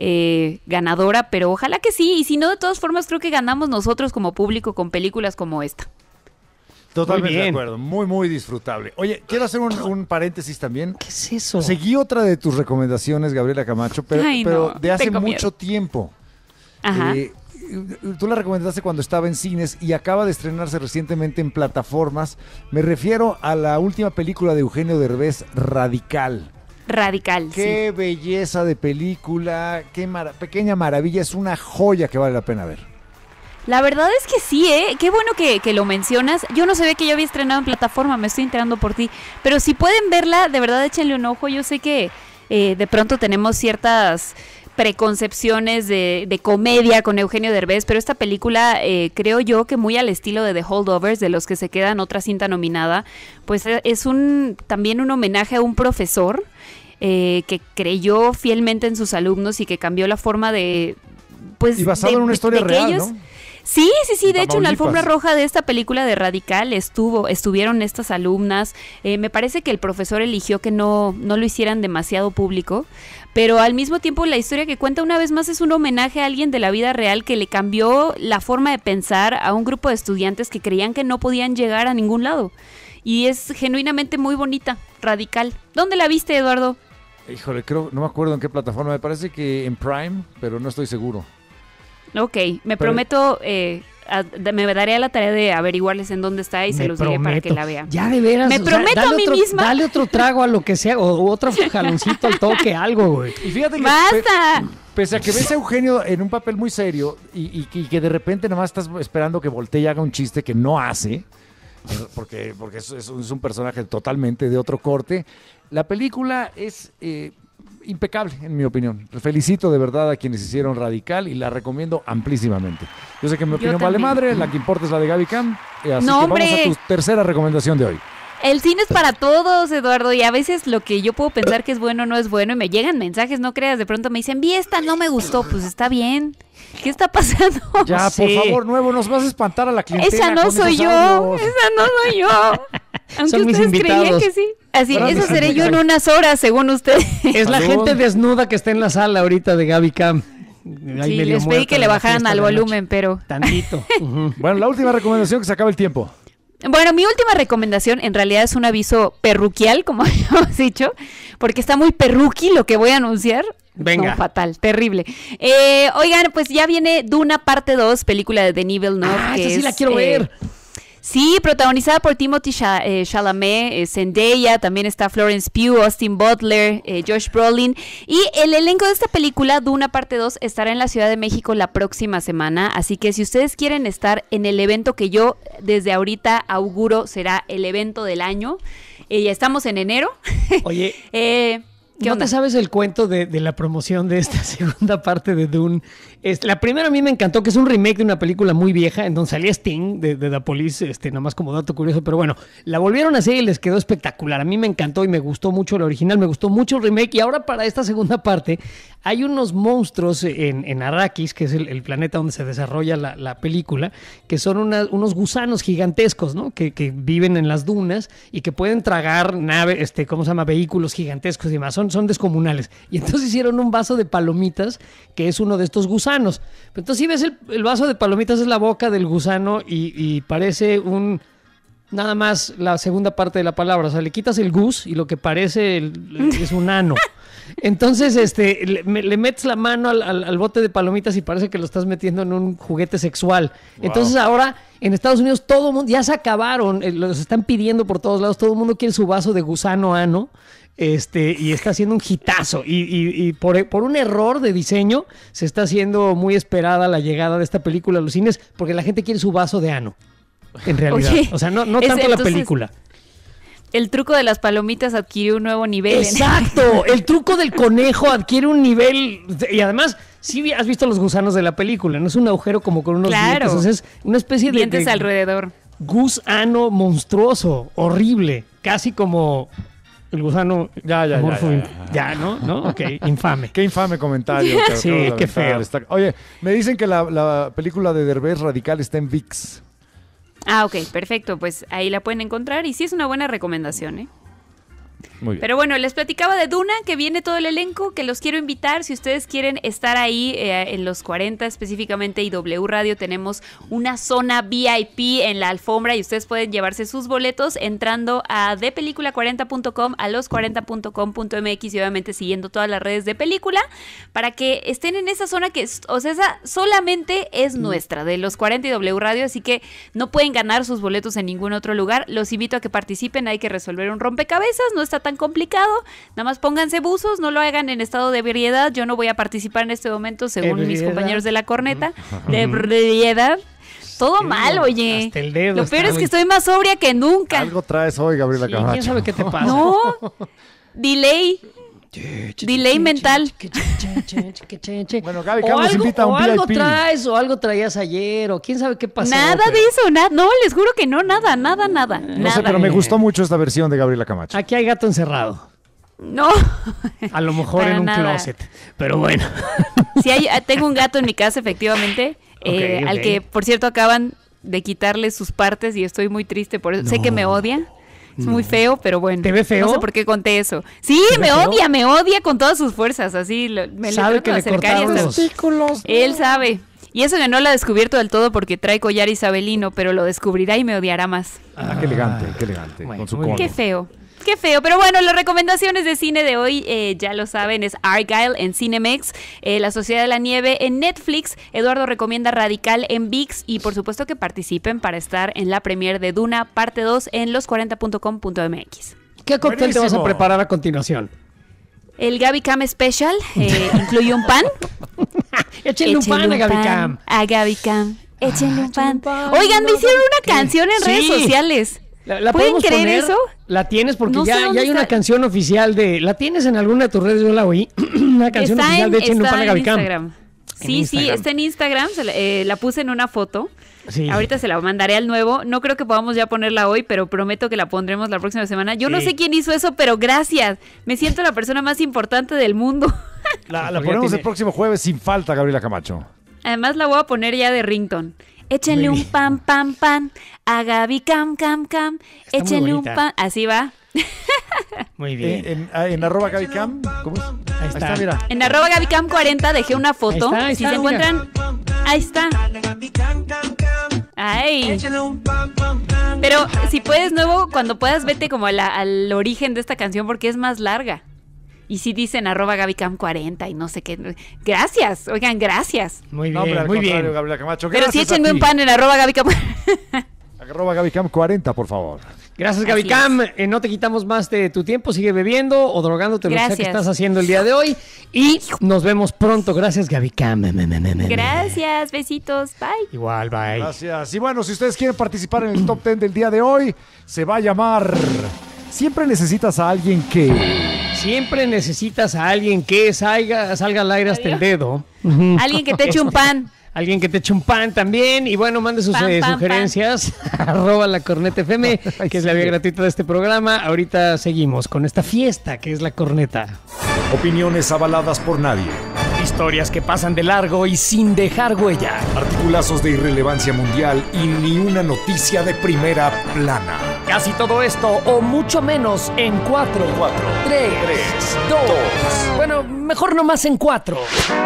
ganadora, pero ojalá que sí, y si no, de todas formas creo que ganamos nosotros como público con películas como esta. Totalmente de acuerdo, muy disfrutable. Oye, quiero hacer un paréntesis también. ¿Qué es eso? Seguí otra de tus recomendaciones, Gabriela Camacho, pero de hace mucho tiempo. Ajá. Tú la recomendaste cuando estaba en cines y acaba de estrenarse recientemente en plataformas. Me refiero a la última película de Eugenio Derbez, Radical. Qué belleza de película, qué pequeña maravilla, es una joya que vale la pena ver. La verdad es que sí, qué bueno que lo mencionas. Yo no sabía que yo había estrenado en plataforma, me estoy enterando por ti. Pero si pueden verla, de verdad échenle un ojo. Yo sé que de pronto tenemos ciertas preconcepciones de comedia con Eugenio Derbez, pero esta película creo yo que muy al estilo de The Holdovers, de los que se quedan otra cinta nominada, pues es también un homenaje a un profesor que creyó fielmente en sus alumnos y que cambió la forma de pues y basado en una historia real, ellos, ¿no? Sí, de hecho en la alfombra roja de esta película de Radical estuvieron estas alumnas. Me parece que el profesor eligió que no lo hicieran demasiado público, pero al mismo tiempo la historia que cuenta una vez más es un homenaje a alguien de la vida real que le cambió la forma de pensar a un grupo de estudiantes que creían que no podían llegar a ningún lado. Y es genuinamente muy bonita, Radical. ¿Dónde la viste, Eduardo? Híjole, no me acuerdo en qué plataforma, me parece que en Prime, pero no estoy seguro. Ok, prometo, me daré a la tarea de averiguarles en dónde está y se los diré para que la vean. Ya de veras. Me prometo a mí misma. Dale otro trago a lo que sea, o otro jaloncito al toque, algo, güey. Y fíjate que ¡basta! Pese a que ves a Eugenio en un papel muy serio y que de repente nomás estás esperando que voltee y haga un chiste que no hace, porque es un personaje totalmente de otro corte, la película es impecable, en mi opinión. Felicito de verdad a quienes hicieron Radical y la recomiendo amplísimamente. Yo sé que mi opinión vale madre, la que importa es la de Gaby Cam, así que vamos a tu tercera recomendación de hoy. El cine es para todos, Eduardo, y a veces lo que yo puedo pensar que es bueno no es bueno y me llegan mensajes, no creas, de pronto me dicen, vi esta, no me gustó, pues está bien. ¿Qué está pasando? Ya, por favor, Nuevo, nos vas a espantar a la clientela. Esa no soy yo. Aunque son ustedes creían que sí. Así, eso seré yo en unas horas, según ustedes. Es la gente desnuda que está en la sala ahorita de Gaby Cam. Sí, les pedí que le bajaran al volumen, pero... Tantito. Bueno, la última recomendación, que se acaba el tiempo. Bueno, mi última recomendación en realidad es un aviso perruquial, como habíamos dicho, porque está muy perruqui lo que voy a anunciar. Venga. No, fatal, terrible. Oigan, pues ya viene Duna parte 2, película de Denis Villeneuve. Esa sí la quiero ver. Sí, protagonizada por Timothée Chalamet, Zendaya, también está Florence Pugh, Austin Butler, Josh Brolin. Y el elenco de esta película, Duna parte 2, estará en la Ciudad de México la próxima semana. Así que si ustedes quieren estar en el evento que yo desde ahorita auguro será el evento del año, ya estamos en enero. Oye, ¿No te sabes el cuento de la promoción de esta segunda parte de Dune? La primera a mí me encantó, que es un remake de una película muy vieja, en donde salía Sting de The Police, nada más como dato curioso, pero bueno, la volvieron a hacer y les quedó espectacular. A mí me encantó y me gustó mucho el original, me gustó mucho el remake, y ahora para esta segunda parte hay unos monstruos en Arrakis, que es el planeta donde se desarrolla la película, que son unos gusanos gigantescos, ¿no? Que viven en las dunas y que pueden tragar vehículos gigantescos y demás. Son descomunales. Y entonces hicieron un vaso de palomitas, que es uno de estos gusanos. Pero entonces si ves el vaso de palomitas, es la boca del gusano y parece nada más la segunda parte de la palabra. O sea, le quitas el gus y lo que parece es un ano. Entonces le metes la mano al bote de palomitas y parece que lo estás metiendo en un juguete sexual. Wow. Entonces ahora en Estados Unidos todo el mundo, ya se acabaron, los están pidiendo por todos lados, todo el mundo quiere su vaso de gusano ano. Y está haciendo un hitazo y por un error de diseño se está haciendo muy esperada la llegada de esta película a los cines, porque la gente quiere su vaso de ano, en realidad. Oye, o sea, no tanto la película. El truco de las palomitas adquirió un nuevo nivel. Exacto, el truco del conejo adquiere un nivel, y además sí has visto los gusanos de la película, no es un agujero como con unos dientes, o sea, es una especie de dientes alrededor. Gusano monstruoso, horrible, casi como el gusano. Ya, ¿no? Ok, infame. Qué infame comentario. Sí, qué feo. Oye, me dicen que la película de Derbez Radical está en ViX. Ah, ok, perfecto. Pues ahí la pueden encontrar y sí es una buena recomendación, ¿eh? Muy bien. Pero bueno, les platicaba de Duna, que viene todo el elenco, que los quiero invitar. Si ustedes quieren estar ahí en los 40 específicamente y W Radio, tenemos una zona VIP en la alfombra y ustedes pueden llevarse sus boletos entrando a depeliculacua40.com, a los40.com.mx y obviamente siguiendo todas las redes de película para que estén en esa zona que, o sea, esa solamente es nuestra, de los 40 y W Radio, así que no pueden ganar sus boletos en ningún otro lugar. Los invito a que participen, hay que resolver un rompecabezas, no está tan complicado, nada más pónganse buzos, no lo hagan en estado de ebriedad. Yo no voy a participar en este momento, según mis compañeros de la corneta, de ebriedad. Todo mal, oye. Hasta el dedo. Lo peor es que estoy más sobria que nunca. Algo traes hoy, Gabriela Camacho. ¿Quién sabe qué te pasa? No, delay mental. Bueno, Gaby Cam nos invita a un VIP. Algo traes o algo traías ayer o quién sabe qué pasó. Nada de eso, no, les juro que no, nada. No sé, pero me gustó mucho esta versión de Gabriela Camacho. Aquí hay gato encerrado. No. A lo mejor en un closet, pero bueno. Sí, tengo un gato en mi casa, efectivamente, okay. Al que, por cierto, acaban de quitarle sus partes y estoy muy triste por eso. No. Sé que me odia. Es muy feo, pero bueno. ¿Te ve feo? No sé por qué conté eso. Sí, me odia con todas sus fuerzas, así. Sabe que le cortaron los testículos. Él sabe. Y eso que no lo ha descubierto del todo porque trae collar isabelino, pero lo descubrirá y me odiará más. Qué elegante. Bueno, con su cono. Qué feo, pero bueno, las recomendaciones de cine de hoy, ya lo saben, es Argyle en Cinemex, La Sociedad de la Nieve en Netflix, Eduardo recomienda Radical en ViX y por supuesto que participen para estar en la premiere de Duna parte 2 en los40.com.mx. ¿Qué cóctel te vas a preparar a continuación? El Gaby Cam Special, incluye un pan. Échenle un pan a Gaby Cam. A Gaby Cam, échenle un pan. Oigan, me hicieron una canción en redes sociales. ¿La ¿Pueden creer poner? eso? La tienes porque no ya hay una canción oficial de... ¿La tienes en alguna de tus redes? Yo la oí. Una canción oficial de Échenle un pan a Gaby Cam. Sí, está en Instagram. La puse en una foto. Sí. Ahorita se la mandaré al nuevo. No creo que podamos ya ponerla hoy, pero prometo que la pondremos la próxima semana. Yo no sé quién hizo eso, pero gracias. Me siento la persona más importante del mundo. La ponemos el próximo jueves sin falta, Gabriela Camacho. Además la voy a poner ya de ringtone. Échenle un pan a Gaby Cam. Échenle un pan. Así va. Muy bien. En arroba Gaby Cam. ¿Cómo es? Ahí está, mira. En arroba Gaby Cam 40 dejé una foto. Ahí está, si se encuentran, ahí está. Ay. Pero si puedes, nuevo, cuando puedas, vete como al origen de esta canción porque es más larga. Y sí dicen arroba GabyCam40 y no sé qué. Gracias, oigan, gracias. Muy bien, muy bien. Gabriela Camacho. Pero sí échenme un pan en arroba GabyCam. Arroba GabyCam40, por favor. Gracias, Gaby Cam. No te quitamos más de tu tiempo. Sigue bebiendo o drogándote, lo que sea que estás haciendo el día de hoy. Y nos vemos pronto. Gracias, Gaby Cam. Gracias, besitos. Bye. Igual, bye. Gracias. Y bueno, si ustedes quieren participar en el Top 10 del día de hoy, se va a llamar... Siempre necesitas a alguien que... Siempre necesitas a alguien que salga al aire hasta el dedo. Alguien que te eche un pan. Alguien que te eche un pan también. Y bueno, mande sus sugerencias. @lacornetafm, que es la vía gratuita de este programa. Ahorita seguimos con esta fiesta que es La Corneta. Opiniones avaladas por nadie. Historias que pasan de largo y sin dejar huella. Articulazos de irrelevancia mundial y ni una noticia de primera plana. Casi todo esto o mucho menos en 4, 3, 2. Bueno, mejor nomás en 4.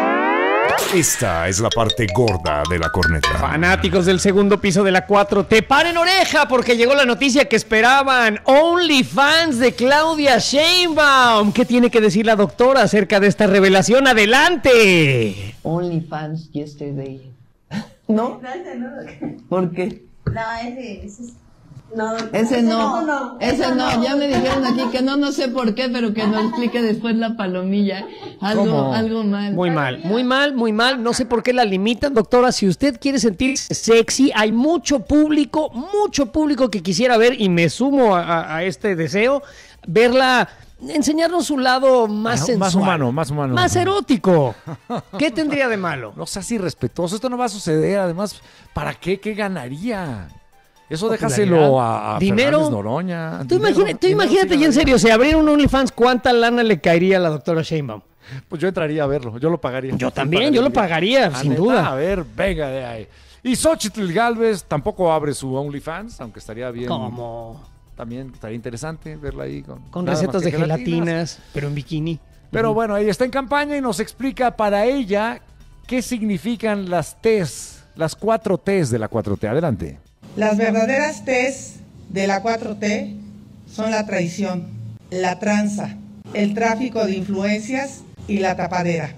Esta es la parte gorda de La Corneta. Fanáticos del segundo piso de la 4T, paren oreja porque llegó la noticia que esperaban. OnlyFans de Claudia Sheinbaum. ¿Qué tiene que decir la doctora acerca de esta revelación? ¡Adelante! OnlyFans yesterday. ¿No? ¿Por qué? No, ese es... No, ese no. Ya me dijeron aquí que no sé por qué, pero que nos explique después la palomilla. Algo mal. Muy mal. No sé por qué la limitan, doctora. Si usted quiere sentirse sexy, hay mucho público que quisiera ver, y me sumo a este deseo, verla, enseñarnos su lado más sensual. Más humano. Más erótico. ¿Qué tendría de malo? No seas irrespetuoso. Esto no va a suceder. Además, ¿para qué? ¿Qué ganaría? Eso déjaselo a dinero. Fernández Noroña. Tú imagínate, y en serio, si abriera un OnlyFans, ¿cuánta lana le caería a la doctora Sheinbaum? Pues yo entraría a verlo, yo lo pagaría. Yo también, yo lo pagaría, sin duda. A ver, venga de ahí. Y Xóchitl Gálvez tampoco abre su OnlyFans, aunque estaría bien. ¿Cómo? También estaría interesante verla ahí con recetas de gelatinas, pero en bikini. Pero bueno, ella está en campaña y nos explica para ella qué significan las T's, las 4 T's de la 4T. Adelante. Las verdaderas T's de la 4T son la traición, la tranza, el tráfico de influencias y la tapadera.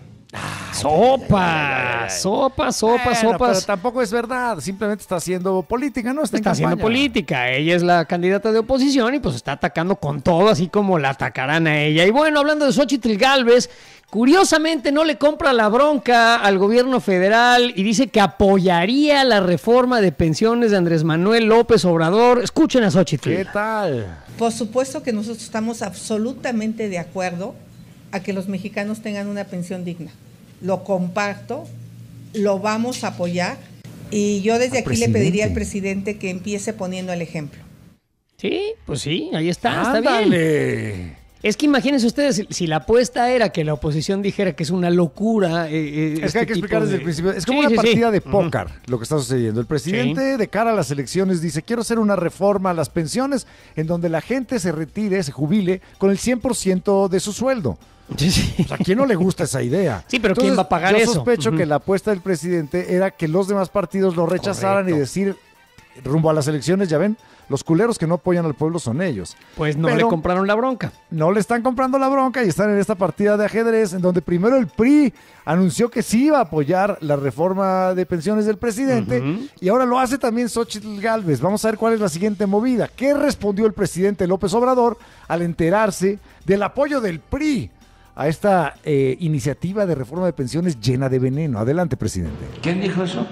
Sopas. Pero tampoco es verdad, simplemente está haciendo política, ¿no? Está haciendo política. Ella es la candidata de oposición y pues está atacando con todo, así como la atacarán a ella. Y bueno, hablando de Xóchitl Gálvez, curiosamente no le compra la bronca al gobierno federal y dice que apoyaría la reforma de pensiones de Andrés Manuel López Obrador. Escuchen a Xóchitl. ¿Qué tal? Por supuesto que nosotros estamos absolutamente de acuerdo a que los mexicanos tengan una pensión digna. Lo comparto, lo vamos a apoyar y yo desde aquí le pediría al presidente que empiece poniendo el ejemplo. Sí, pues sí, ahí está bien. Es que imagínense ustedes, si la apuesta era que la oposición dijera que es una locura. Es que hay que explicar desde el principio. Es como una partida de póker lo que está sucediendo. El presidente, de cara a las elecciones, dice: quiero hacer una reforma a las pensiones en donde la gente se retire, se jubile con el 100% de su sueldo. O sea, ¿a quién no le gusta esa idea? Sí, pero ¿quién va a pagar eso? Yo sospecho que la apuesta del presidente era que los demás partidos lo rechazaran y decir, rumbo a las elecciones, ya ven, los culeros que no apoyan al pueblo son ellos. Pues no le compraron la bronca. No le están comprando la bronca y están en esta partida de ajedrez en donde primero el PRI anunció que sí iba a apoyar la reforma de pensiones del presidente y ahora lo hace también Xóchitl Gálvez. Vamos a ver cuál es la siguiente movida. ¿Qué respondió el presidente López Obrador al enterarse del apoyo del PRI a esta iniciativa de reforma de pensiones llena de veneno? Adelante, presidente. ¿Quién dijo eso?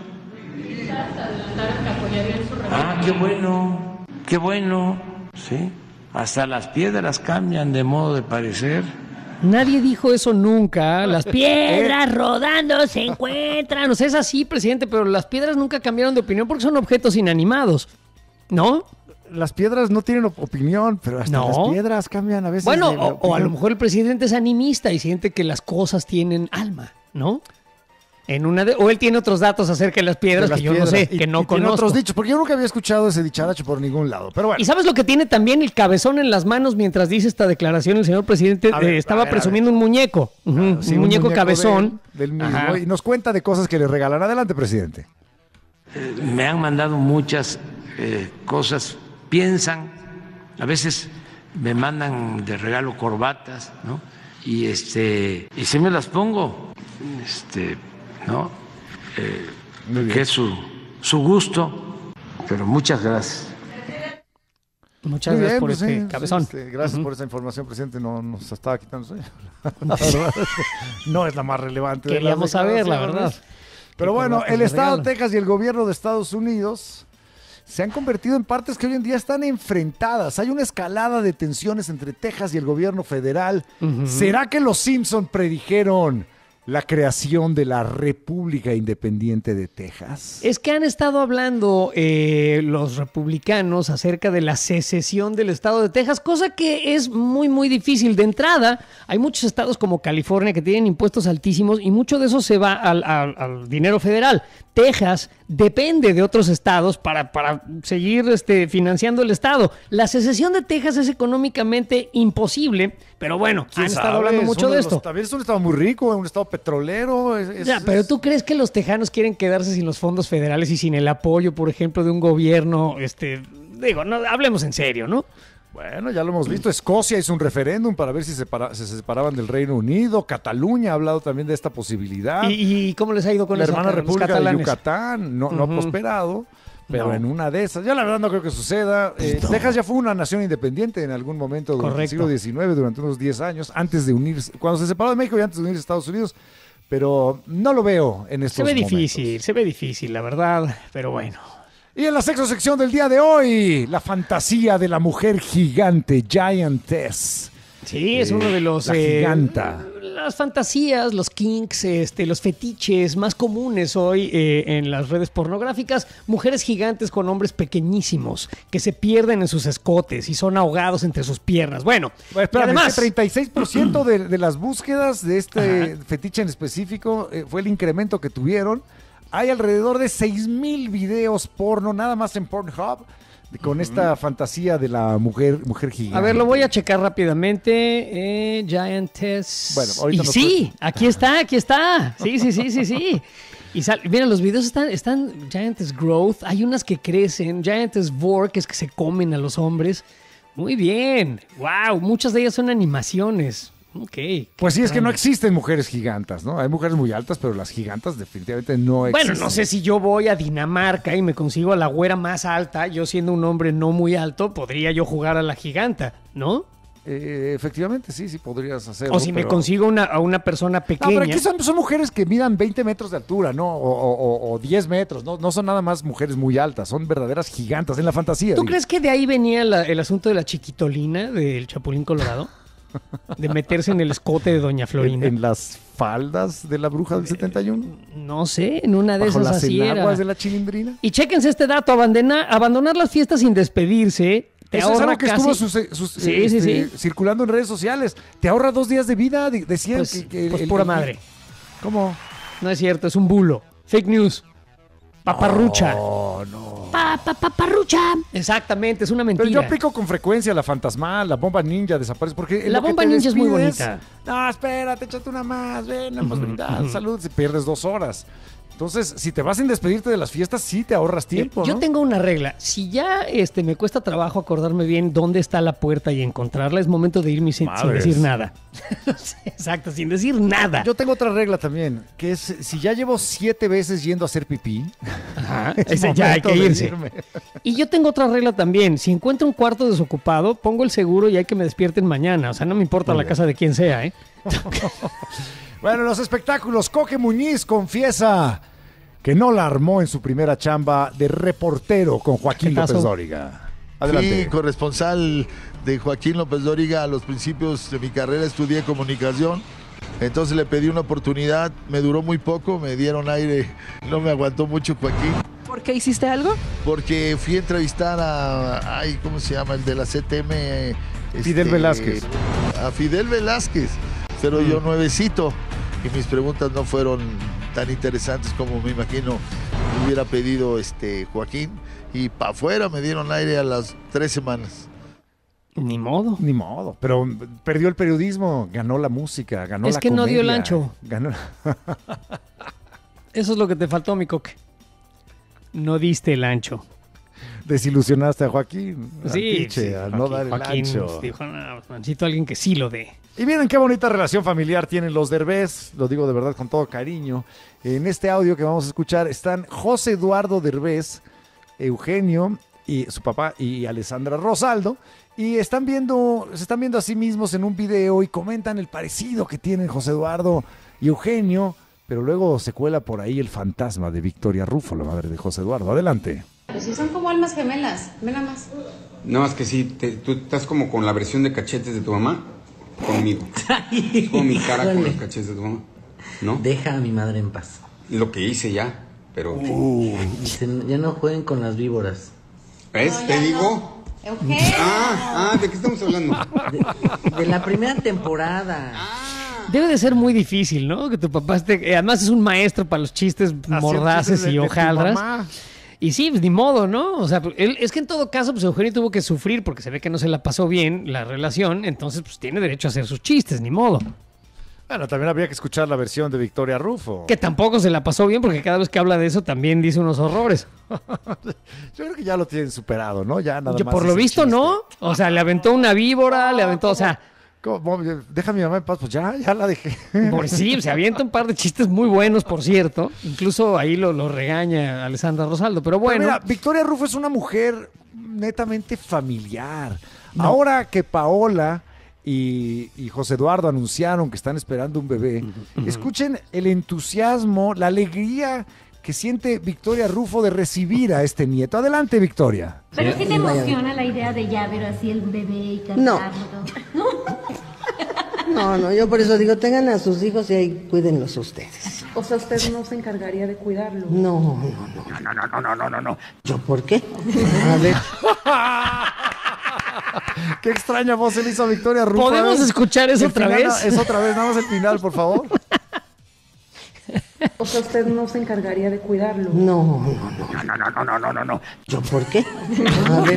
Ah, qué bueno, sí. Hasta las piedras cambian de modo de parecer. Nadie dijo eso nunca. Las piedras rodando se encuentran. O sea, es así, presidente, pero las piedras nunca cambiaron de opinión porque son objetos inanimados, ¿no? Las piedras no tienen opinión, pero hasta las piedras cambian a veces. Bueno, o a lo mejor el presidente es animista y siente que las cosas tienen alma, ¿no? O él tiene otros datos acerca de las piedras que yo no sé, que no conozco. Otros dichos, porque yo nunca había escuchado ese dicharacho por ningún lado, pero bueno. ¿Y sabes lo que tiene también? El cabezón en las manos mientras dice esta declaración el señor presidente. Estaba presumiendo un muñeco, un muñeco cabezón. Del mismo, y nos cuenta de cosas que le regalan. Adelante, presidente. Me han mandado muchas cosas, piensan, a veces me mandan de regalo corbatas, ¿no? Y si me las pongo, ¿no? Que es su gusto, pero muchas gracias. Muchas gracias por ese cabezón. Gracias por esa información, presidente. No nos estaba quitando sueño. No es la más relevante. Queríamos saber, la verdad. Pero bueno, el estado de Texas y el gobierno de Estados Unidos se han convertido en partes que hoy en día están enfrentadas. Hay una escalada de tensiones entre Texas y el gobierno federal. ¿Será que los Simpson predijeron la creación de la República Independiente de Texas? Es que han estado hablando los republicanos acerca de la secesión del estado de Texas, cosa que es muy, muy difícil. De entrada, hay muchos estados como California que tienen impuestos altísimos y mucho de eso se va al dinero federal. Texas depende de otros estados para seguir financiando el estado. La secesión de Texas es económicamente imposible, pero bueno, han estado hablando mucho de esto. También es un estado muy rico, un estado petrolero. Pero ¿tú crees que los tejanos quieren quedarse sin los fondos federales y sin el apoyo, por ejemplo, de un gobierno? No, hablemos en serio, ¿no? Bueno, ya lo hemos visto. Escocia hizo un referéndum para ver si se separaban del Reino Unido. Cataluña ha hablado también de esta posibilidad. ¿Y cómo les ha ido con la eso? hermana República de Yucatán no ha prosperado, pero en una de esas, ya la verdad no creo que suceda. Texas ya fue una nación independiente en algún momento durante el siglo XIX, durante unos 10 años, antes de unirse, cuando se separó de México y antes de unirse a Estados Unidos. Pero no lo veo en estos momentos. Se ve difícil, la verdad, pero bueno. Y en la sexta sección del día de hoy, la fantasía de la mujer gigante, Giantess. Sí, es uno de los... La giganta. Las fantasías, los kinks, los fetiches más comunes hoy en las redes pornográficas. Mujeres gigantes con hombres pequeñísimos que se pierden en sus escotes y son ahogados entre sus piernas. Bueno, además... El 36% de las búsquedas de este fetiche en específico fue el incremento que tuvieron. Hay alrededor de 6,000 videos porno, nada más en Pornhub, con esta fantasía de la mujer gigante. A ver, lo voy a checar rápidamente. Giantess. Bueno, ahorita aquí está. Sí. Y mira, los videos están Giantess Growth. Hay unas que crecen. Giantess Vor, que es que se comen a los hombres. Muy bien. Wow, muchas de ellas son animaciones. Okay, pues sí, es que no existen mujeres gigantas, ¿no? Hay mujeres muy altas, pero las gigantas definitivamente no existen. Bueno, no sé si yo voy a Dinamarca y me consigo a la güera más alta, yo siendo un hombre no muy alto, podría yo jugar a la giganta, ¿no? Efectivamente, sí podrías hacerlo. O si me consigo a una persona pequeña. No, pero aquí son mujeres que midan 20 metros de altura, ¿no? O 10 metros, no son nada más mujeres muy altas, son verdaderas gigantas en la fantasía. ¿Tú crees que de ahí venía el asunto de la chiquitolina del Chapulín Colorado? De meterse en el escote de Doña Florinda. ¿En las faldas de la bruja del 71? No sé, en una de ¿Bajo esas las así era. enaguas de la Chilindrina? Y chéquense este dato, abandonar las fiestas sin despedirse te eso ahorra es algo que casi... estuvo circulando en redes sociales. Te ahorra 2 días de vida, decían pues pura madre. ¿Cómo? No es cierto, es un bulo. Fake news. Paparrucha. No. Paparrucha. Exactamente, es una mentira. Pero yo aplico con frecuencia la fantasmal, la bomba ninja desaparece porque la bomba ninja es muy bonita. No, espérate, échate una más, ven, hemos brindado, salud, si pierdes 2 horas. Entonces, si te vas sin despedirte de las fiestas, sí te ahorras tiempo, Yo ¿no? tengo una regla. Si ya me cuesta trabajo acordarme bien dónde está la puerta y encontrarla, es momento de irme sin decir nada. Exacto, sin decir nada. Yo tengo otra regla también, que es si ya llevo 7 veces yendo a hacer pipí, ya hay que irse. Y yo tengo otra regla también. Si encuentro un cuarto desocupado, pongo el seguro y hay que me despierten mañana. O sea, no me importa la casa de quien sea, ¿eh? Bueno, los espectáculos. Coque Muñiz confiesa que no la armó en su primera chamba de reportero con Joaquín López Dóriga. Adelante. Sí, corresponsal de Joaquín López Dóriga. A los principios de mi carrera estudié comunicación. Entonces le pedí una oportunidad. Me duró muy poco, me dieron aire. No me aguantó mucho Joaquín. ¿Por qué hiciste algo? Porque fui a entrevistar a... ¿cómo se llama? El de la CTM. Fidel Velázquez. A Fidel Velázquez. Pero yo nuevecito. Y mis preguntas no fueron tan interesantes como me imagino hubiera pedido Joaquín. Y para afuera me dieron aire a las 3 semanas. Ni modo. Ni modo. Pero perdió el periodismo, ganó la música, ganó la comedia. Es que no dio el ancho. Ganó... Eso es lo que te faltó, mi Coque. No diste el ancho. Desilusionaste a Joaquín. Sí, al no dar el ancho. Dijo, no, necesito a alguien que sí lo dé. Y miren qué bonita relación familiar tienen los Derbez, lo digo de verdad con todo cariño. En este audio que vamos a escuchar están José Eduardo Derbez, Eugenio y su papá y Alessandra Rosaldo, y se están viendo a sí mismos en un video y comentan el parecido que tienen José Eduardo y Eugenio, pero luego se cuela por ahí el fantasma de Victoria Rufo, la madre de José Eduardo. Adelante. Pues sí, son como almas gemelas. Ve nada más. No, más que sí, tú estás como con la versión de cachetes de tu mamá conmigo. Es como mi cara con los cachetes de tu mamá. ¿No? Deja a mi madre en paz. Lo que hice ya, pero... Dicen, ya no jueguen con las víboras. ¿Ves? No, Te ya digo... no. Eugenio. ¿de qué estamos hablando? De la primera temporada. Debe de ser muy difícil, ¿no? Que tu papá esté... Además es un maestro para los chistes mordaces y hojaldras. Y sí, pues ni modo, ¿no? O sea, es que en todo caso, pues Eugenio tuvo que sufrir porque se ve que no se la pasó bien la relación, entonces pues tiene derecho a hacer sus chistes, ni modo. Bueno, también habría que escuchar la versión de Victoria Rufo. Que tampoco se la pasó bien porque cada vez que habla de eso también dice unos horrores. Yo creo que ya lo tienen superado, ¿no? Ya nada más. Por lo visto, ¿no? O sea, le aventó una víbora, le aventó, o sea... ¿Cómo? Deja a mi mamá en paz, pues ya la dejé. Por sí, se avienta un par de chistes muy buenos, por cierto. Incluso ahí lo regaña Alessandra Rosaldo, pero bueno. Pero mira, Victoria Rufo es una mujer netamente familiar. No. Ahora que Paola y José Eduardo anunciaron que están esperando un bebé, escuchen el entusiasmo, la alegría que siente Victoria Rufo de recibir a este nieto. Adelante, Victoria. Pero sí te emociona la idea de ya ver así el bebé y cantarlo. No, yo por eso digo, tengan a sus hijos y ahí cuídenlos ustedes. O sea, usted no se encargaría de cuidarlo. No. ¿Yo por qué? A ver. Qué extraña voz se le hizo a Victoria Rufo. ¿Podemos escuchar eso otra vez? Es otra vez, nada más el final, por favor. O sea, usted no se encargaría de cuidarlo. No. ¿Yo por qué? A ver.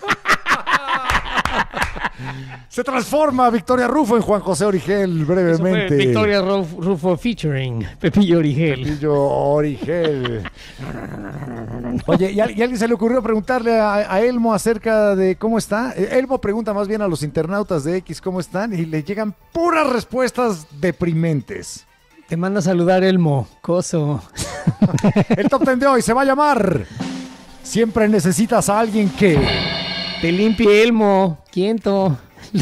Se transforma Victoria Rufo en Juan José Origel brevemente. Victoria Rufo featuring Pepillo Origel. Oye, ¿y a alguien se le ocurrió preguntarle a Elmo acerca de cómo está? Elmo pregunta más bien a los internautas de X cómo están y le llegan puras respuestas deprimentes. Te manda a saludar Elmo, coso. El top 10 de hoy se va a llamar Siempre necesitas a alguien que te limpie, Elmo. Quiento.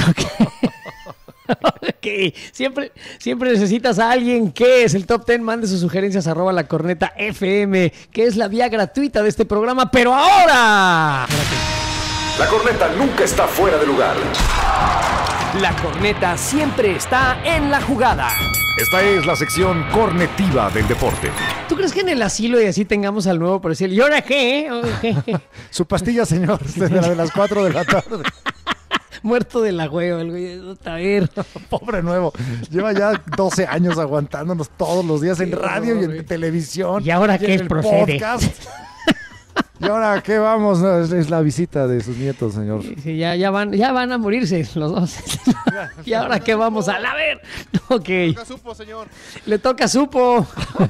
Okay. Siempre necesitas a alguien que es el top 10. Mande sus sugerencias @lacorneta.fm, que es la vía gratuita de este programa. Pero ahora, La corneta nunca está fuera de lugar. La corneta siempre está en la jugada. Esta es la sección cornetiva del deporte. ¿Tú crees que en el asilo y así tengamos al nuevo por decir, ¿y ahora qué? Su pastilla, señor, desde la de las 4 de la tarde. Muerto de la hueva, el güey. A ver. Pobre nuevo. Lleva ya 12 años aguantándonos todos los días en radio y en televisión. ¿Y ahora qué procede? Podcast. ¿Y ahora qué vamos? No, es la visita de sus nietos, señor. Sí, ya van a morirse los dos. ¿Y ahora qué vamos a la ver? Ok. Le toca supo, señor. Le toca supo.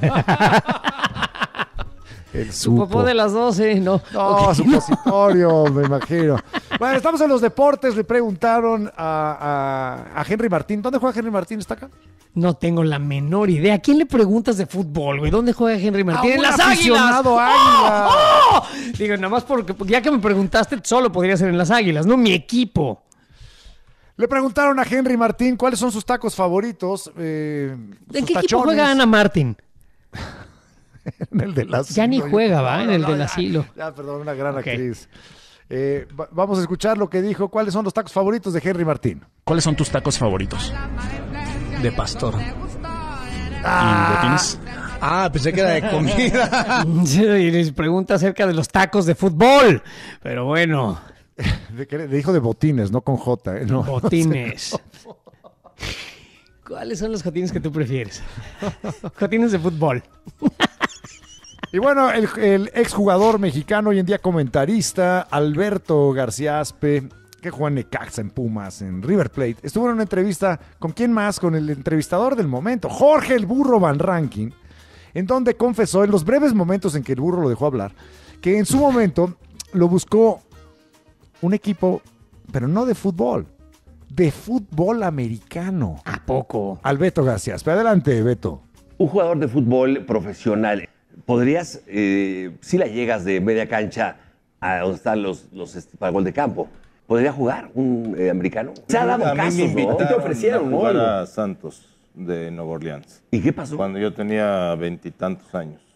El supo. Popó de las 12, no. No, okay. Supositorio, me imagino. Bueno, estamos en los deportes. Le preguntaron a Henry Martín. ¿Dónde juega Henry Martín? ¿Está acá? No tengo la menor idea. ¿A quién le preguntas de fútbol, güey? ¿Dónde juega Henry Martín? ¡En las Águilas! Águila. ¡Oh! Digo, nada más porque ya que me preguntaste, solo podría ser en las Águilas, no mi equipo. Le preguntaron a Henry Martín cuáles son sus tacos favoritos. ¿En qué equipo juega Ana Martín? En el del asilo. Ya ni juega, ¿va? En el del asilo. Ya, perdón, una gran actriz. Vamos a escuchar lo que dijo. ¿Cuáles son los tacos favoritos de Henry Martín? ¿Cuáles son tus tacos favoritos? De pastor. ¿Y lo tienes? Pensé que era de comida. Y les pregunta acerca de los tacos de fútbol. Pero bueno. Dijo de botines, no con J. No, botines. ¿Cuáles son los jotines que tú prefieres? Jotines de fútbol. Y bueno, el exjugador mexicano, hoy en día comentarista, Alberto García Aspe, que juega en Necaxa, en Pumas, en River Plate, estuvo en una entrevista, ¿con quién más? Con el entrevistador del momento, Jorge el Burro Van Rankin, en donde confesó, en los breves momentos en que el Burro lo dejó hablar, que en su momento lo buscó un equipo, pero no de fútbol americano. ¿A poco? Al Beto García Aspe. Adelante, Beto. Un jugador de fútbol profesional, ¿podrías, si la llegas de media cancha a donde están los para gol de campo, podría jugar un americano? Se ha dado casos, ¿no? ¿Qué te ofrecieron? Jugar a Santos de Nueva Orleans. ¿Y qué pasó? Cuando yo tenía 20 y tantos años.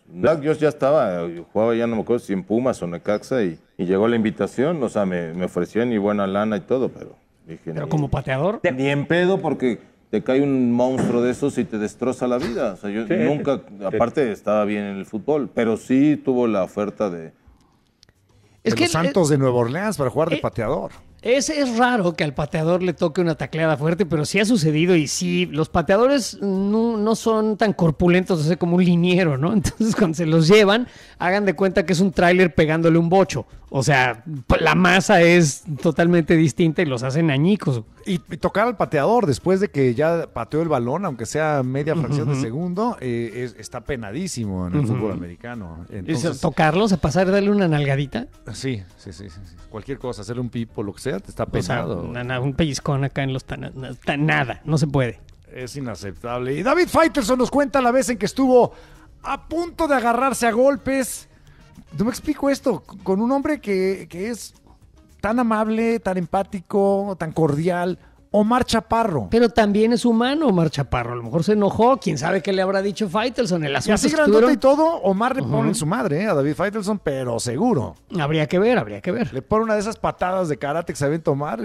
Yo ya estaba, yo jugaba ya no me acuerdo si en Pumas o Necaxa y llegó la invitación, o sea, me ofrecían y buena lana y todo, pero dije... ¿Pero como pateador? Ni en pedo porque te cae un monstruo de esos y te destroza la vida. O sea, yo nunca, aparte estaba bien en el fútbol, pero sí tuvo la oferta de los Santos de Nueva Orleans para jugar de pateador. Es raro que al pateador le toque una tacleada fuerte, pero sí ha sucedido y sí, los pateadores no son tan corpulentos, o sea, como un liniero, ¿no? Entonces, cuando se los llevan, hagan de cuenta que es un tráiler pegándole un bocho. O sea, la masa es totalmente distinta y los hacen añicos. Y tocar al pateador después de que ya pateó el balón, aunque sea media fracción de segundo, está penadísimo en el fútbol americano. Entonces, ¿tocarlos, a pasar, darle una nalgadita? Sí. Cualquier cosa, hacerle un pipo, lo que sea, te está penado. O sea, un pellizcón acá en los nada, no se puede. Es inaceptable. Y David Faitelson nos cuenta la vez en que estuvo a punto de agarrarse a golpes. No me explico esto, con un hombre que es tan amable, tan empático, tan cordial, Omar Chaparro. Pero también es humano Omar Chaparro, a lo mejor se enojó, quién sabe qué le habrá dicho Faitelson. El asunto y así grandote y todo, Omar le pone en su madre a David Faitelson, pero seguro. Habría que ver. Le pone una de esas patadas de karate que saben tomar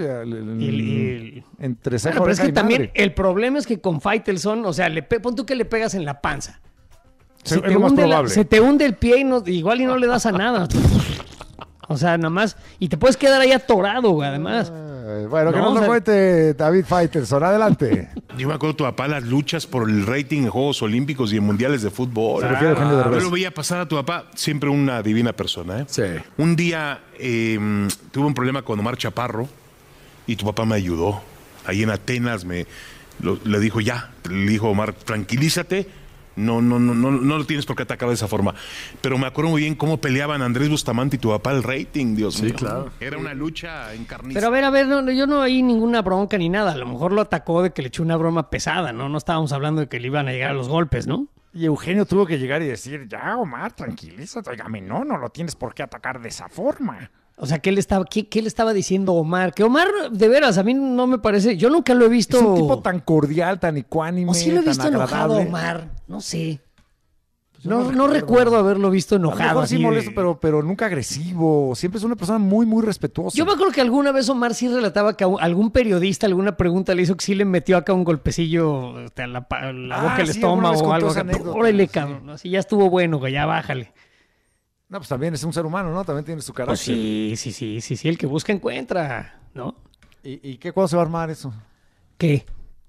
entre ceja, pero es que y también madre. el problema es que con Faitelson, o sea, pon tú que le pegas en la panza. Es lo más probable. Se te hunde el pie y igual y no le das a nada. O sea, nada más. Y te puedes quedar ahí atorado, güey, además. Bueno, que nos lo cuente David Faitelson. Adelante. Yo me acuerdo tu papá las luchas por el rating en Juegos Olímpicos y en Mundiales de Fútbol. Se refiere a Eugenio Derbez. Yo lo veía pasar a tu papá, siempre una divina persona, ¿eh? Sí. Un día tuve un problema con Omar Chaparro y tu papá me ayudó. Ahí en Atenas le dijo le dijo Omar, tranquilízate. No lo tienes por qué atacar de esa forma. Pero me acuerdo muy bien cómo peleaban Andrés Bustamante y tu papá el rating, Dios mío. Sí, claro. Era una lucha encarnizada. Pero a ver, yo no oí ninguna bronca ni nada. A lo mejor lo atacó de que le echó una broma pesada, ¿no? No estábamos hablando de que le iban a llegar a los golpes, ¿no? Y Eugenio tuvo que llegar y decir, ya, Omar, tranquilízate. Óigame, no lo tienes por qué atacar de esa forma. O sea, ¿qué le estaba diciendo Omar? Que Omar, de veras, a mí no me parece... Yo nunca lo he visto... Es un tipo tan cordial, tan ecuánime, o sí lo he visto enojado, Omar. No sé. No recuerdo haberlo visto enojado. A lo mejor sí molesto, pero nunca agresivo. Siempre es una persona muy, muy respetuosa. Yo me acuerdo que alguna vez Omar sí relataba que algún periodista alguna pregunta le hizo que sí le metió acá un golpecillo a la boca del estómago o algo. Órale, cabrón. Así ya estuvo bueno, que ya bájale. No, pues también es un ser humano, ¿no? También tiene su carácter. Pues sí. El que busca encuentra, ¿no? ¿Y cuándo se va a armar eso? ¿Qué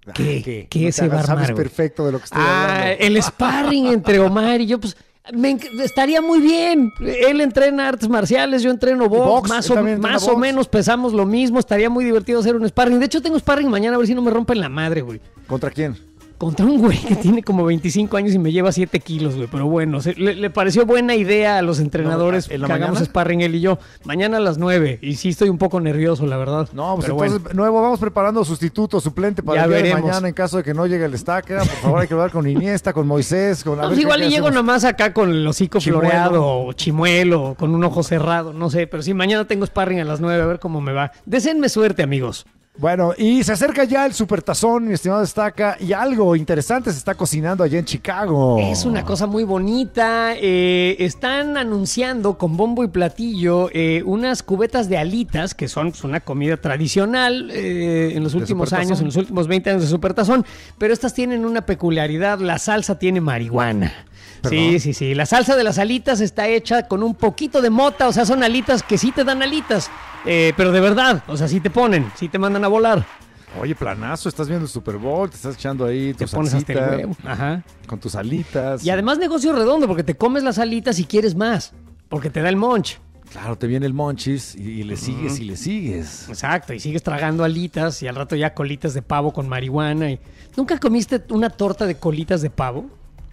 se va a armar? Sabes perfecto de lo que estoy hablando. El sparring entre Omar y yo, pues estaría muy bien. Él entrena artes marciales, yo entreno box, más o menos pesamos lo mismo. Estaría muy divertido hacer un sparring. De hecho, tengo sparring mañana, a ver si no me rompen la madre, güey. ¿Contra quién? Contra un güey que tiene como 25 años y me lleva 7 kilos, güey. Pero bueno, le pareció buena idea a los entrenadores que hagamos sparring él y yo. Mañana a las 9. Y sí estoy un poco nervioso, la verdad. No, pues entonces, Nuevo, vamos preparando sustituto, suplente para el día de mañana en caso de que no llegue el Estaca. Por favor, hay que hablar con Iniesta, con Moisés. Con igual y llego nomás acá con el hocico floreado o chimuelo, con un ojo cerrado, no sé. Pero sí, mañana tengo sparring a las 9, a ver cómo me va. Deseenme suerte, amigos. Bueno, y se acerca ya el Supertazón, mi estimado Estaca, y algo interesante se está cocinando allá en Chicago. Es una cosa muy bonita. Están anunciando con bombo y platillo unas cubetas de alitas, que son una comida tradicional en los últimos años, en los últimos 20 años de Supertazón, pero estas tienen una peculiaridad, la salsa tiene marihuana. ¿Perdón? Sí. La salsa de las alitas está hecha con un poquito de mota, o sea, son alitas que sí te dan alitas, pero de verdad, o sea, sí te mandan a volar. Oye, planazo, estás viendo el Super Bowl, te estás echando ahí tu salsita, pones hasta el huevo. Ajá. Con tus alitas. Y además negocio redondo, porque te comes las alitas y quieres más, porque te da el munch. Claro, te viene el monchis y le sigues y le sigues. Exacto, y sigues tragando alitas y al rato ya colitas de pavo con marihuana. ¿Nunca comiste una torta de colitas de pavo?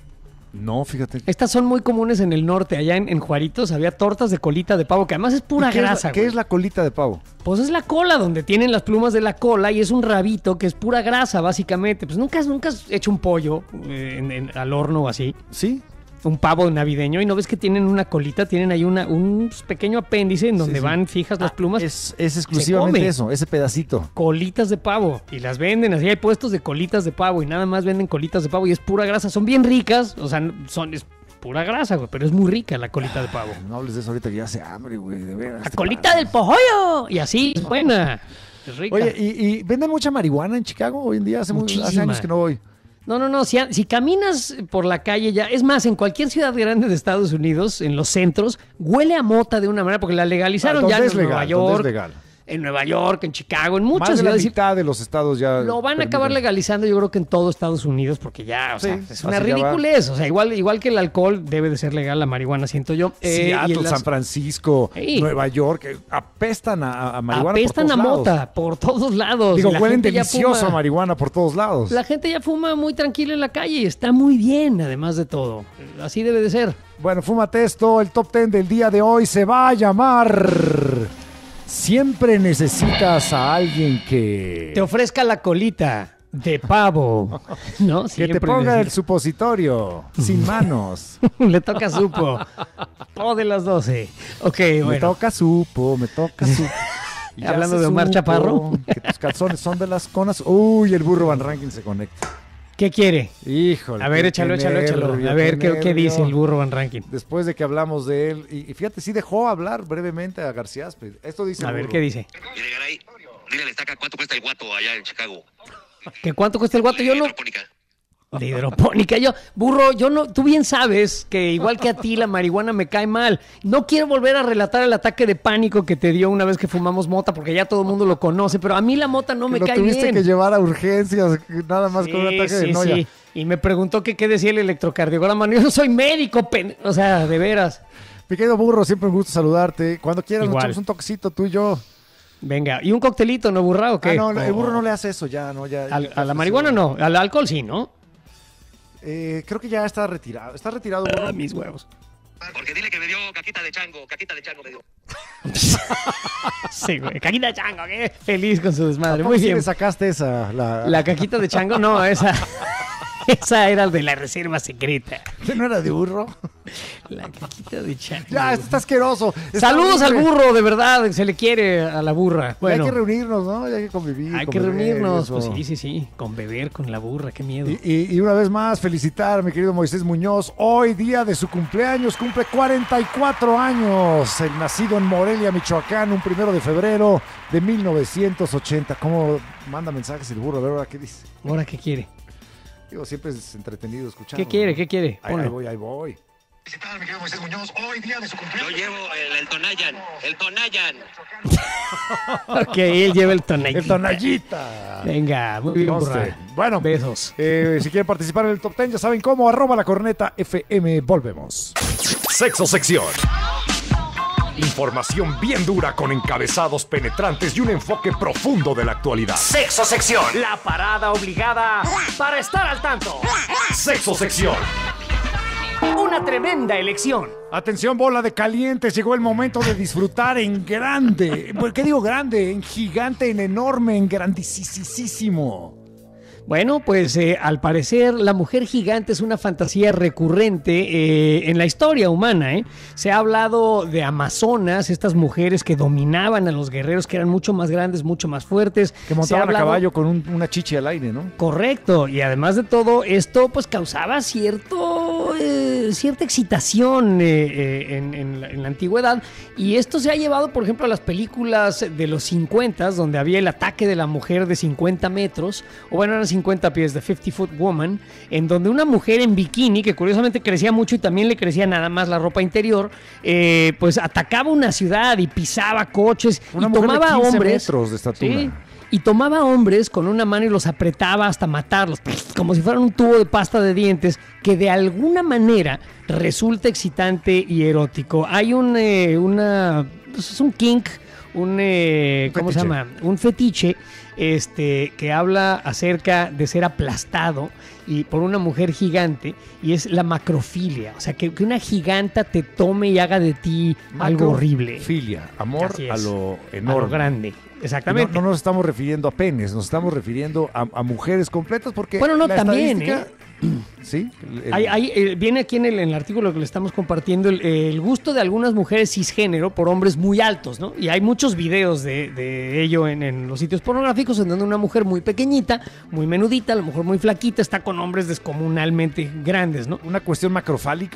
No, fíjate. Estas son muy comunes en el norte. Allá en Juaritos había tortas de colita de pavo, que además es pura grasa. ¿Qué es la colita de pavo? Pues es la cola, donde tienen las plumas de la cola y es un rabito que es pura grasa, básicamente. Pues nunca has hecho un pollo al horno o así. Sí. Un pavo navideño y no ves que tienen una colita, tienen ahí un pequeño apéndice en donde van fijas las plumas. Es exclusivamente eso, ese pedacito. Colitas de pavo y las venden, así hay puestos de colitas de pavo y nada más venden colitas de pavo y es pura grasa, son bien ricas, o sea, pura grasa, güey, pero es muy rica la colita de pavo. No hables de eso ahorita que ya hace hambre, güey, de veras. ¡La colita del pollo! Y así, es buena, es rica. Oye, ¿y venden mucha marihuana en Chicago hoy en día? Hace años que no voy. No, si caminas por la calle ya, es más, en cualquier ciudad grande de Estados Unidos, en los centros, huele a mota de una manera, porque la legalizaron ya en Nueva York. Es legal. En Nueva York, en Chicago, en muchas Más de la ciudades. mitad de los estados ya Lo van a acabar legalizando, yo creo que en todo Estados Unidos, porque ya, o sea, es una así ya ridiculez. O sea, igual que el alcohol, debe de ser legal la marihuana, siento yo. Seattle, San Francisco, Nueva York, apestan a marihuana apestan por todos lados. Mota por todos lados. Digo, La huelen gente ya delicioso a fuma. marihuana por todos lados. La gente ya fuma muy tranquila en la calle y está muy bien, además de todo. Así debe de ser. Bueno, fúmate esto. El top 10 del día de hoy se va a llamar... Siempre necesitas a alguien que... Te ofrezca la colita de pavo, ¿no? Que te ponga el supositorio, sin manos. Le toca supo. Po de las 12. Ok, bueno. Me toca supo. Y ya hablando se de Omar supo Chaparro. Que tus calzones son de las conas. Uy, el burro Van Rankin se conecta. ¿Qué quiere? Híjole. A ver, échalo. A ver, ¿qué dice el burro Van Rankin? Después de que hablamos de él, y fíjate, sí dejó hablar brevemente a García Aspe. Esto dice A ver, ¿qué dice? Mire, Garay, dile a la estaca cuánto cuesta el guato allá en Chicago. ¿Que cuánto cuesta el guato? Yo no... De hidropónica. Burro, tú bien sabes que igual que a ti la marihuana me cae mal. No quiero volver a relatar el ataque de pánico que te dio una vez que fumamos mota, porque ya todo el mundo lo conoce, pero a mí la mota no me cae bien. Lo tuviste que llevar a urgencias, nada más con un ataque de noia. Sí. Y me preguntó que qué decía el electrocardiograma. Yo no soy médico, o sea, de veras. Mi querido burro, siempre un gusto saludarte. Cuando quieras Igual. nos echamos un toquecito tú y yo. Venga, ¿y un coctelito, no, burra, o qué? No, el burro no le hace eso ya, ¿no? A la marihuana no, al alcohol sí, ¿no? Creo que ya está retirado. ¿Está retirado, burro? Mis huevos. Porque dile que me dio caquita de chango me dio. Sí, güey, caquita de chango, qué feliz con su desmadre. Muy Sí bien. le sacaste esa? La caquita de chango, no, esa era de la reserva secreta. ¿Que no era de burro? La caquita de chango. Ya, esto está asqueroso. Saludos al burro, de verdad, se le quiere a la burra. Bueno, hay que reunirnos, ¿no? Hay que convivir. Hay que reunirnos, pues sí, con beber, con la burra, qué miedo. Y una vez más, felicitar a mi querido Moisés Muñoz. Hoy, día de su cumpleaños, cumple 44 años. El nacido en Morelia, Michoacán, un 1 de febrero de 1980. ¿Cómo manda mensajes el burro? A ver, ¿ahora qué dice? ¿Ahora qué quiere? Digo, siempre es entretenido escuchar. ¿Qué quiere? Ahí voy. Felicitar a mi querido Moisés Muñoz, hoy día de su cumpleaños. Yo llevo el Tonayan. Ok, él lleva el Tonayita. El Tonayita. Venga, muy bien, burra. Bueno, besos. Si quieren participar en el Top 10, ya saben cómo, @lacorneta_FM. Volvemos. Sexo sección. Información bien dura con encabezados penetrantes y un enfoque profundo de la actualidad. Sexo sección. La parada obligada para estar al tanto. Sexo sección. Una tremenda elección. Atención, bola de calientes. Llegó el momento de disfrutar en grande. ¿Por qué digo grande? En gigante, en enorme, en grandísimo. Bueno, pues al parecer la mujer gigante es una fantasía recurrente en la historia humana. Se ha hablado de amazonas, estas mujeres que dominaban a los guerreros, que eran mucho más grandes, mucho más fuertes. Que montaban a caballo con una chichi al aire, ¿no? Correcto, y además de todo esto, pues causaba cierta excitación en la antigüedad. Y esto se ha llevado, por ejemplo, a las películas de los 50, donde había el ataque de la mujer de 50 metros, o bueno, eran 50 pies, de 50-foot woman, en donde una mujer en bikini, que curiosamente crecía mucho y también le crecía nada más la ropa interior, pues atacaba una ciudad y pisaba coches una y mujer tomaba de 15 hombres metros de estatura. Sí, y tomaba hombres con una mano y los apretaba hasta matarlos, como si fueran un tubo de pasta de dientes, que de alguna manera resulta excitante y erótico. Hay pues es un kink, ¿cómo se llama? Un fetiche que habla acerca de ser aplastado y por una mujer gigante, y es la macrofilia, o sea, que una giganta te tome y haga de ti algo horrible. Filia, amor a lo enorme. A lo grande, exactamente. No nos estamos refiriendo a penes, nos estamos refiriendo a mujeres completas, porque bueno, no, la también, estadística... Sí. Viene aquí en el artículo que le estamos compartiendo el gusto de algunas mujeres cisgénero por hombres muy altos, ¿no? Y hay muchos videos de ello en los sitios pornográficos, en donde una mujer muy pequeñita, muy menudita, a lo mejor muy flaquita, está con hombres descomunalmente grandes, ¿no? ¿Una cuestión macrofálica?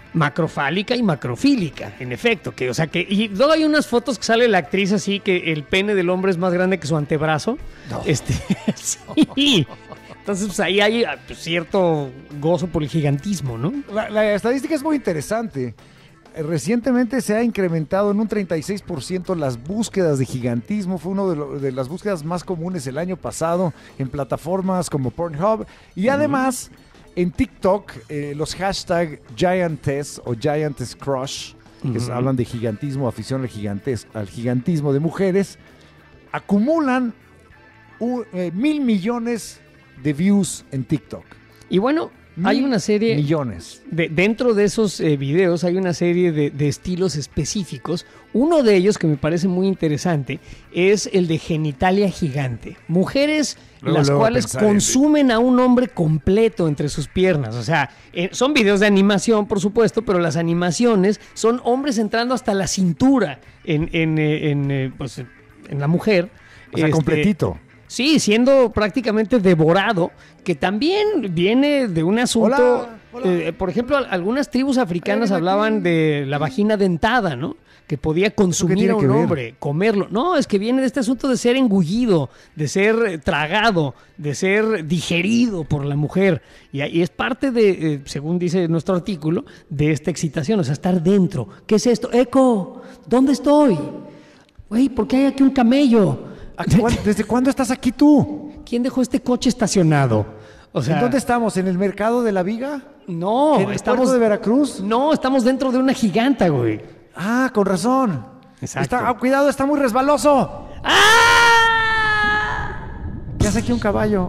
macrofálica y macrofílica, en efecto. Que, o sea, que, y luego hay unas fotos que sale la actriz así, que el pene del hombre es más grande que su antebrazo. No. Sí. Entonces, pues ahí hay cierto gozo por el gigantismo, ¿no? La estadística es muy interesante. Recientemente se ha incrementado en un 36% las búsquedas de gigantismo. Fue una de las búsquedas más comunes el año pasado en plataformas como Pornhub. Y además, en TikTok, los hashtag Giantess o Giantess Crush, que hablan de gigantismo, afición al gigantismo de mujeres, acumulan 1,000 millones de views en TikTok. Y bueno, hay una serie... Millones. Dentro de esos videos hay una serie de estilos específicos. Uno de ellos que me parece muy interesante es el de genitalia gigante. Mujeres las cuales consumen a un hombre completo entre sus piernas. O sea, son videos de animación, por supuesto, pero las animaciones son hombres entrando hasta la cintura en la mujer. O sea, completito. Sí, siendo prácticamente devorado, que también viene de un asunto... Hola. Por ejemplo, algunas tribus africanas hablaban de la vagina dentada, ¿no? Que podía consumir a un hombre, comerlo. No, es que viene de este asunto de ser engullido, de ser tragado, de ser digerido por la mujer. Y es parte de, según dice nuestro artículo, de esta excitación, o sea, estar dentro. ¿Qué es esto? ¡Eco! ¿Dónde estoy? Güey, ¿por qué hay aquí un camello? ¿Desde cuándo estás aquí tú? ¿Quién dejó este coche estacionado? O sea, ¿en dónde estamos? ¿En el mercado de la Viga? No, ¿En el puerto de Veracruz? No, estamos dentro de una giganta, güey. Ah, con razón. Exacto. Cuidado, está muy resbaloso. ¡Ah! ¿Qué hace aquí un caballo?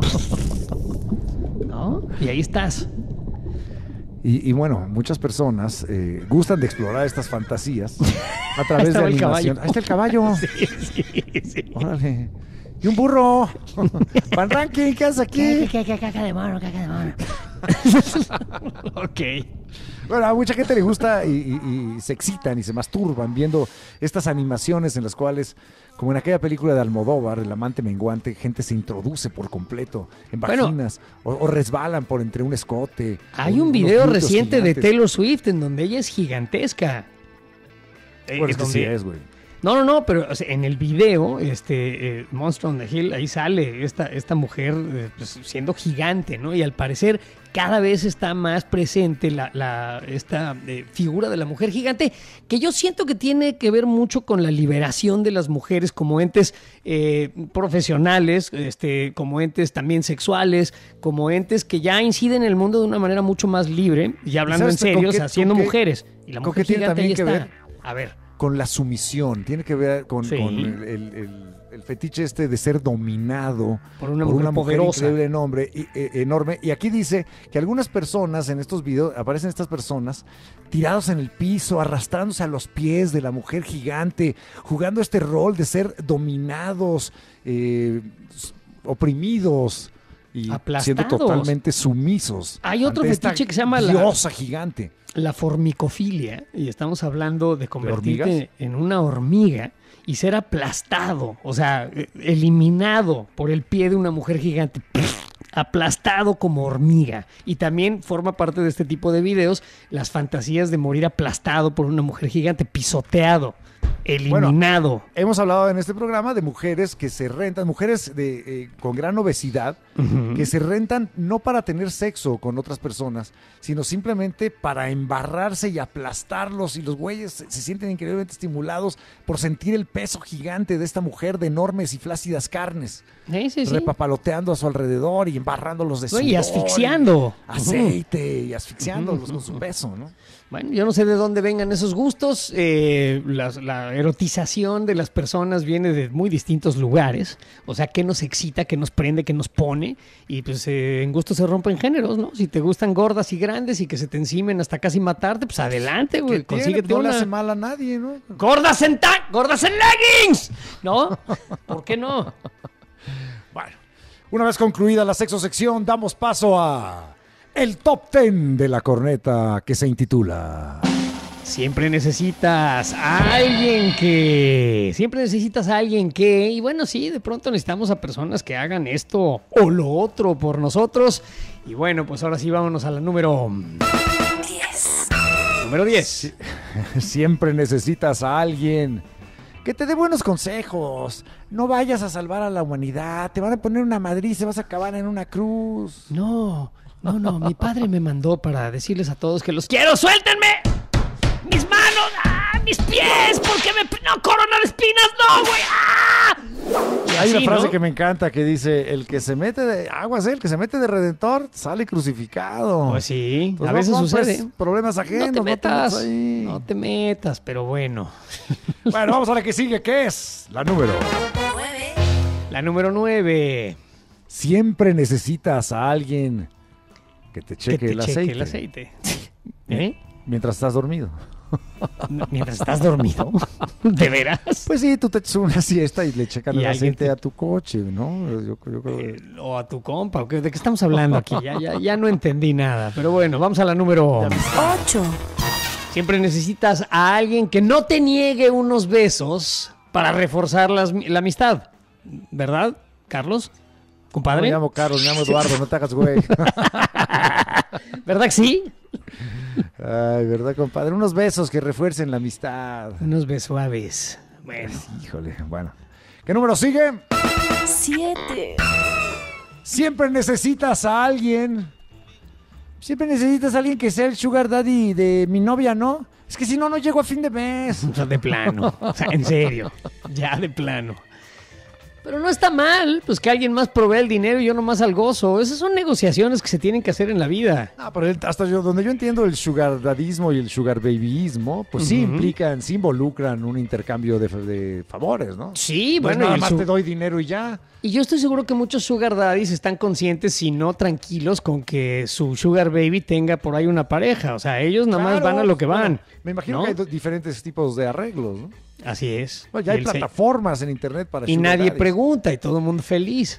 ¿No? Y ahí estás. Y bueno, muchas personas gustan de explorar estas fantasías a través de animación. Ahí está el caballo. Sí. Órale. Y un burro. Van Ranking, ¿qué haces aquí? Caca de mono. Ok. Bueno, a mucha gente le gusta y se excitan y se masturban viendo estas animaciones en las cuales, como en aquella película de Almodóvar, El amante menguante, gente se introduce por completo en vaginas o resbalan por entre un escote. Hay un video reciente de Taylor Swift en donde ella es gigantesca. Bueno, es que sí es, güey. No, pero o sea, en el video, Monster on the Hill, ahí sale esta mujer pues, siendo gigante, ¿no? Y al parecer cada vez está más presente esta figura de la mujer gigante, que yo siento que tiene que ver mucho con la liberación de las mujeres como entes profesionales, como entes también sexuales, como entes que ya inciden en el mundo de una manera mucho más libre, y hablando en serio, o sea, siendo mujeres. Y la mujer gigante ahí está. A ver. Con la sumisión, tiene que ver con el fetiche de ser dominado por una mujer poderosa, increíble, enorme. Y aquí dice que algunas personas en estos videos, aparecen estas personas tirados en el piso, arrastrándose a los pies de la mujer gigante, jugando este rol de ser dominados, oprimidos y aplastados, siendo totalmente sumisos. Hay otro fetiche que se llama diosa gigante. La formicofilia, y estamos hablando de convertirte en una hormiga y ser aplastado, o sea, eliminado por el pie de una mujer gigante, aplastado como hormiga. Y también forma parte de este tipo de videos las fantasías de morir aplastado por una mujer gigante, pisoteado, eliminado. Bueno, hemos hablado en este programa de mujeres que se rentan, mujeres con gran obesidad, que se rentan no para tener sexo con otras personas, sino simplemente para embarrarse y aplastarlos, y los güeyes se sienten increíblemente estimulados por sentir el peso gigante de esta mujer de enormes y flácidas carnes, repapaloteando a su alrededor y embarrándolos de sudor, y asfixiando aceite y asfixiándolos con su peso, ¿no? Bueno, yo no sé de dónde vengan esos gustos. La erotización de las personas viene de muy distintos lugares. O sea, ¿qué nos excita, qué nos prende, qué nos pone? Y pues en gustos se rompen géneros, ¿no? Si te gustan gordas y grandes y que se te encimen hasta casi matarte, pues adelante, güey. Consíguete no le hace mal a nadie, ¿no? ¡Gordas en leggings! ¿No? ¿Por qué no? Bueno, una vez concluida la sexosección, damos paso a el top 10 de la corneta, que se intitula Siempre necesitas a alguien que... Y bueno, sí, de pronto necesitamos a personas que hagan esto o lo otro por nosotros. Y bueno, pues ahora sí, vámonos a la número 10. Número 10. Siempre necesitas a alguien que te dé buenos consejos. No vayas a salvar a la humanidad. Te van a poner una madriz y vas a acabar en una cruz. No. Mi padre me mandó para decirles a todos que los quiero. ¡Suéltenme! ¡Mis manos! ¡Ah! ¡Mis pies! ¿Por qué no, corona de espinas? ¡No, güey! ¡Ah! Hay así, una frase ¿no? que me encanta que dice: el que se mete de aguas, el que se mete de redentor sale crucificado. Pues sí, Pues a no veces compres sucede. problemas ajenos. No te metas, ahí. no te metas, pero bueno. Bueno, vamos a la que sigue, que es la número. La número 9. Siempre necesitas a alguien que te cheque, Que te el, cheque aceite. el aceite. ¿Eh? Mientras estás dormido. Mientras estás dormido. ¿De veras? Pues sí, tú te echas una siesta y le checan Y el alguien aceite te- a tu coche, ¿no? Yo creo que... O a tu compa. ¿De qué estamos hablando aquí? Ya no entendí nada. Pero bueno, vamos a la número 8. Siempre necesitas a alguien que no te niegue unos besos para reforzar la amistad. ¿Verdad, Carlos? No ¿Compadre? me llamo Carlos, me llamo Eduardo, no te hagas güey. ¿Verdad que sí? Ay, ¿verdad, compadre? Unos besos que refuercen la amistad. Unos besos suaves. Bueno. Híjole, bueno. ¿Qué número sigue? 7. Siempre necesitas a alguien. Siempre necesitas a alguien que sea el sugar daddy de mi novia, ¿no? Es que si no, no llego a fin de mes. O sea, de plano. O sea, en serio. Ya de plano. Pero no está mal, pues que alguien más provee el dinero y yo nomás al gozo. Esas son negociaciones que se tienen que hacer en la vida. Ah, pero hasta donde yo entiendo el sugar dadismo y el sugar babyismo, pues sí implican, sí involucran un intercambio de favores, ¿no? Sí, Pues bueno. nada y más te doy dinero y ya. Y yo estoy seguro que muchos sugar daddies están conscientes, si no tranquilos, con que su sugar baby tenga por ahí una pareja. O sea, ellos nada más Claro, van a lo que van. bueno, me imagino ¿no? que hay diferentes tipos de arreglos, ¿no? Así es. Bueno, ya Y hay el se- plataformas en internet para Y sugar nadie daddies. pregunta y todo el mundo feliz.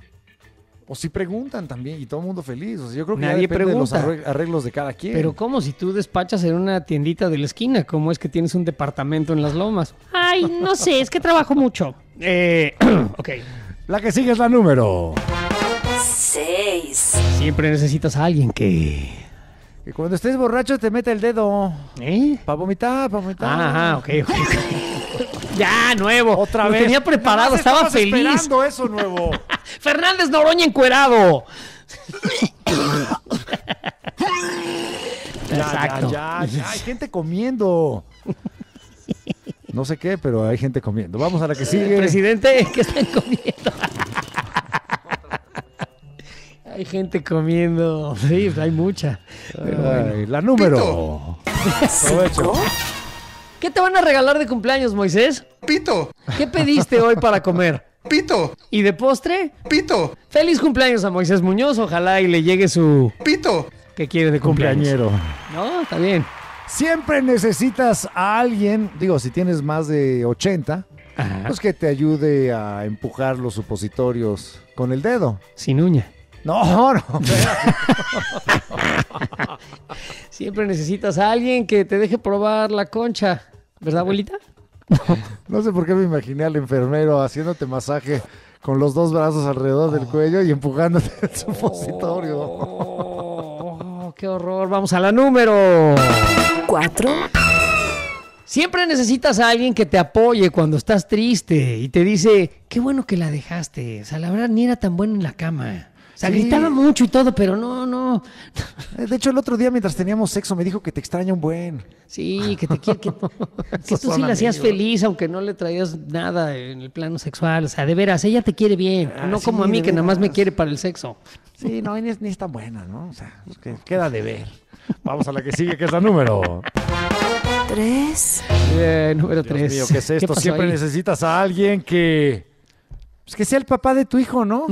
O si preguntan también y todo el mundo feliz. O sea, yo creo que Nadie ya depende pregunta. de los arreglos de cada quien. Pero ¿cómo? Si tú despachas en una tiendita de la esquina, ¿cómo es que tienes un departamento en Las Lomas? Ay, no sé, es que trabajo mucho. Ok. La que sigue es la número. 6. Siempre necesitas a alguien que cuando estés borracho te mete el dedo. ¿Eh? Para vomitar, para vomitar. Ajá, ok. Ya, nuevo. Otra Lo vez. tenía preparado, Nada más estaba estabas feliz. esperando eso, nuevo. Fernández Noroña encuerado. Exacto. Ya, hay gente comiendo. No sé qué, pero hay gente comiendo. Vamos a la que sigue. Presidente, ¿qué están comiendo? Hay gente comiendo. Sí, hay mucha. Pero bueno. Ay, la número. Aprovecho. ¿Qué te van a regalar de cumpleaños, Moisés? Pito. ¿Qué pediste hoy para comer? Pito. ¿Y de postre? Pito. Feliz cumpleaños a Moisés Muñoz. Ojalá y le llegue su... Pito. ¿Qué quiere de cumpleaños? Cumpleañero. No, está bien. Siempre necesitas a alguien, digo, si tienes más de 80, pues que te ayude a empujar los supositorios con el dedo. Sin uña. No. Siempre necesitas a alguien que te deje probar la concha. ¿Verdad, abuelita? No sé por qué me imaginé al enfermero haciéndote masaje con los dos brazos alrededor del cuello y empujándote el supositorio. Oh, qué horror. Vamos a la número 4. Siempre necesitas a alguien que te apoye cuando estás triste y te dice, qué bueno que la dejaste. O sea, la verdad ni era tan bueno en la cama. O sea, Sí. gritaba mucho y todo, pero no. De hecho, el otro día mientras teníamos sexo me dijo que te extraña un buen. Sí, que te quiere, que tú sí la hacías feliz, aunque no le traías nada en el plano sexual. O sea, de veras, ella te quiere bien. No sí, como a mí, de que nada más me veras. quiere para el sexo. Sí, no, ni es tan buena, ¿no? O sea, es que queda de ver. Vamos a la que sigue, que es la número. 3. Número Dios 3. mío, ¿qué es esto? Siempre necesitas a alguien que... Pues que sea el papá de tu hijo, ¿no?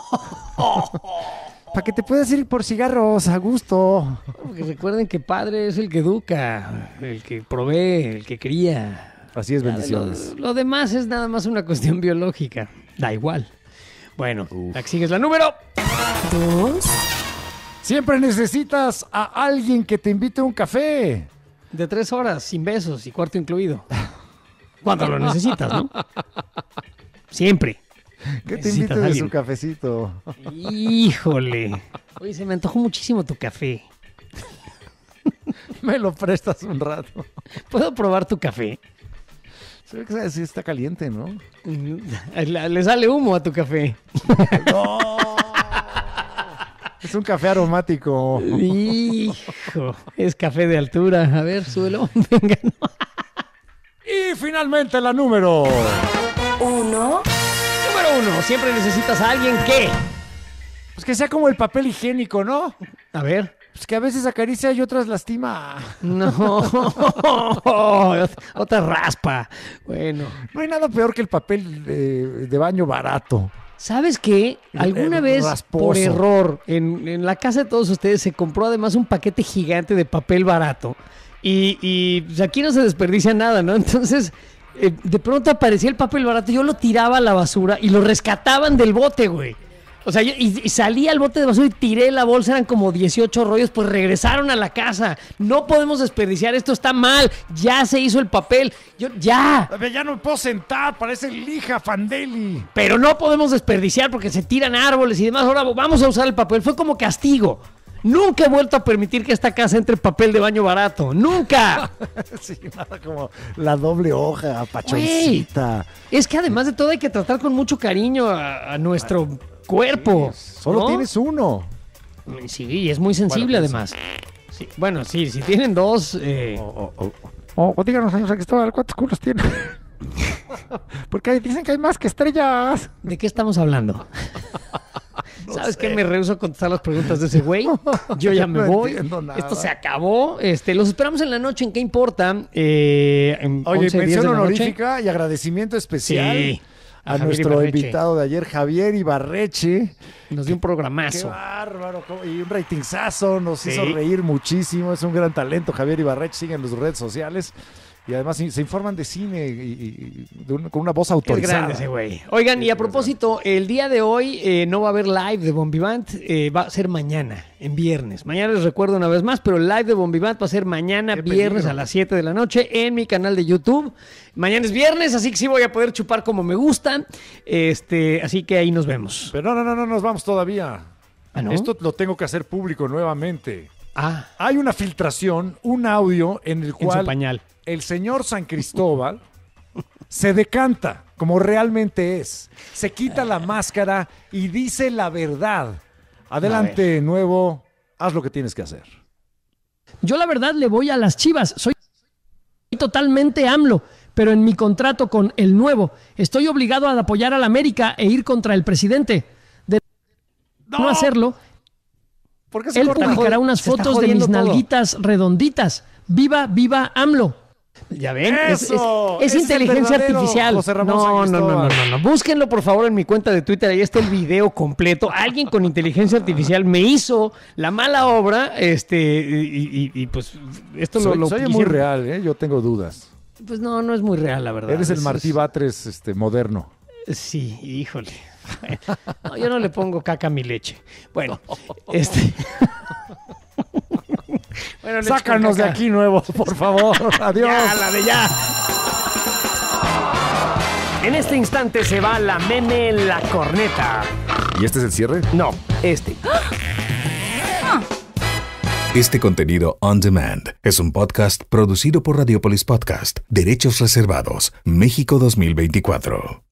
Para que te puedas ir por cigarros a gusto. Porque recuerden que padre es el que educa, el que provee, el que cría. Así es, bendiciones. Lo demás es nada más una cuestión biológica. Da igual. Bueno, la que sigue es la número 2. Siempre necesitas a alguien que te invite a un café. de 3 horas, sin besos y cuarto incluido. Cuando lo necesitas, ¿no? Siempre. Que te Necesitas invite a de su alguien. cafecito. Híjole. Oye, se me antojó muchísimo tu café. Me lo prestas un rato. ¿Puedo probar tu café? Se ve que sí está caliente, ¿no? Le sale humo a tu café. No. Es un café aromático. Hijo, es café de altura. A ver, súbelo. Venga. Y finalmente la número 1. Número 1. Siempre necesitas a alguien que... Pues que sea como el papel higiénico, ¿no? A ver. Pues que a veces acaricia y otras lastima. No. Otra raspa. Bueno. No hay nada peor que el papel de baño barato. ¿Sabes qué? Alguna vez, rasposo. por error, en la casa de todos ustedes se compró además un paquete gigante de papel barato. Y pues aquí no se desperdicia nada, ¿no? Entonces, de pronto aparecía el papel barato, yo lo tiraba a la basura y lo rescataban del bote, güey. O sea, y salí al bote de basura y tiré la bolsa, eran como 18 rollos, pues regresaron a la casa. No podemos desperdiciar, esto está mal. Ya se hizo el papel. Ya no me puedo sentar, parece lija Fandeli. Pero no podemos desperdiciar porque se tiran árboles y demás. Ahora vamos a usar el papel. Fue como castigo. Nunca he vuelto a permitir que esta casa entre papel de baño barato. ¡Nunca! Sí, nada como la doble hoja, pachoncita. Es que además de todo hay que tratar con mucho cariño a nuestro cuerpo. Solo tienes uno. Sí, y es muy sensible además. Sí, bueno, sí, si tienen dos... díganos, señor Cristóbal, ¿cuántos culos tiene? Porque dicen que hay más que estrellas. ¿De qué estamos hablando? ¿Sabes qué? Me rehúso a contestar las preguntas de ese güey. Yo ya me voy. Esto se acabó. Los esperamos en la noche. ¿En qué importa? Oye, mención honorífica y agradecimiento especial. Sí. A nuestro invitado de ayer, Javier Ibarreche. Nos dio un programazo. Qué bárbaro. Y un ratingzazo. Nos hizo reír muchísimo. Es un gran talento, Javier Ibarreche. Sigan en las redes sociales. Y además se informan de cine con una voz autorizada. Es grande ese güey. Oigan, y a propósito, el día de hoy no va a haber live de Bon Vivant. Va a ser mañana, en viernes. Mañana les recuerdo una vez más, pero el live de Bon Vivant va a ser mañana, viernes a las 7 de la noche en mi canal de YouTube. Mañana es viernes, así que sí voy a poder chupar como me gusta. Así que ahí nos vemos. Pero no nos vamos todavía. ¿Ah, no? Esto lo tengo que hacer público nuevamente. Ah. Hay una filtración, un audio en el cual... En su pañal. El señor San Cristóbal se decanta como realmente es. Se quita la máscara y dice la verdad. Adelante, Nuevo. Haz lo que tienes que hacer. Yo la verdad le voy a las Chivas. Soy totalmente AMLO. Pero en mi contrato con el Nuevo estoy obligado a apoyar a la América e ir contra el presidente. De no hacerlo, él publicará unas fotos de mis nalguitas redonditas. ¡Viva, viva AMLO! ¿Ya ven? Es inteligencia artificial. No. Búsquenlo, por favor, en mi cuenta de Twitter. Ahí está el video completo. Alguien con inteligencia artificial me hizo la mala obra. Y pues esto lo soy muy real, ¿eh? Yo tengo dudas. Pues no es muy real, la verdad. Eres el Martí Batres moderno. Sí, híjole. No, yo no le pongo caca a mi leche. Bueno, Bueno, sácanos de aquí, Nuevo, por favor. Adiós. Ya, la de ya. En este instante se va la meme La Corneta. ¿Y este es el cierre? No, este. Este contenido on demand es un podcast producido por Radiopolis Podcast. Derechos reservados. México 2024.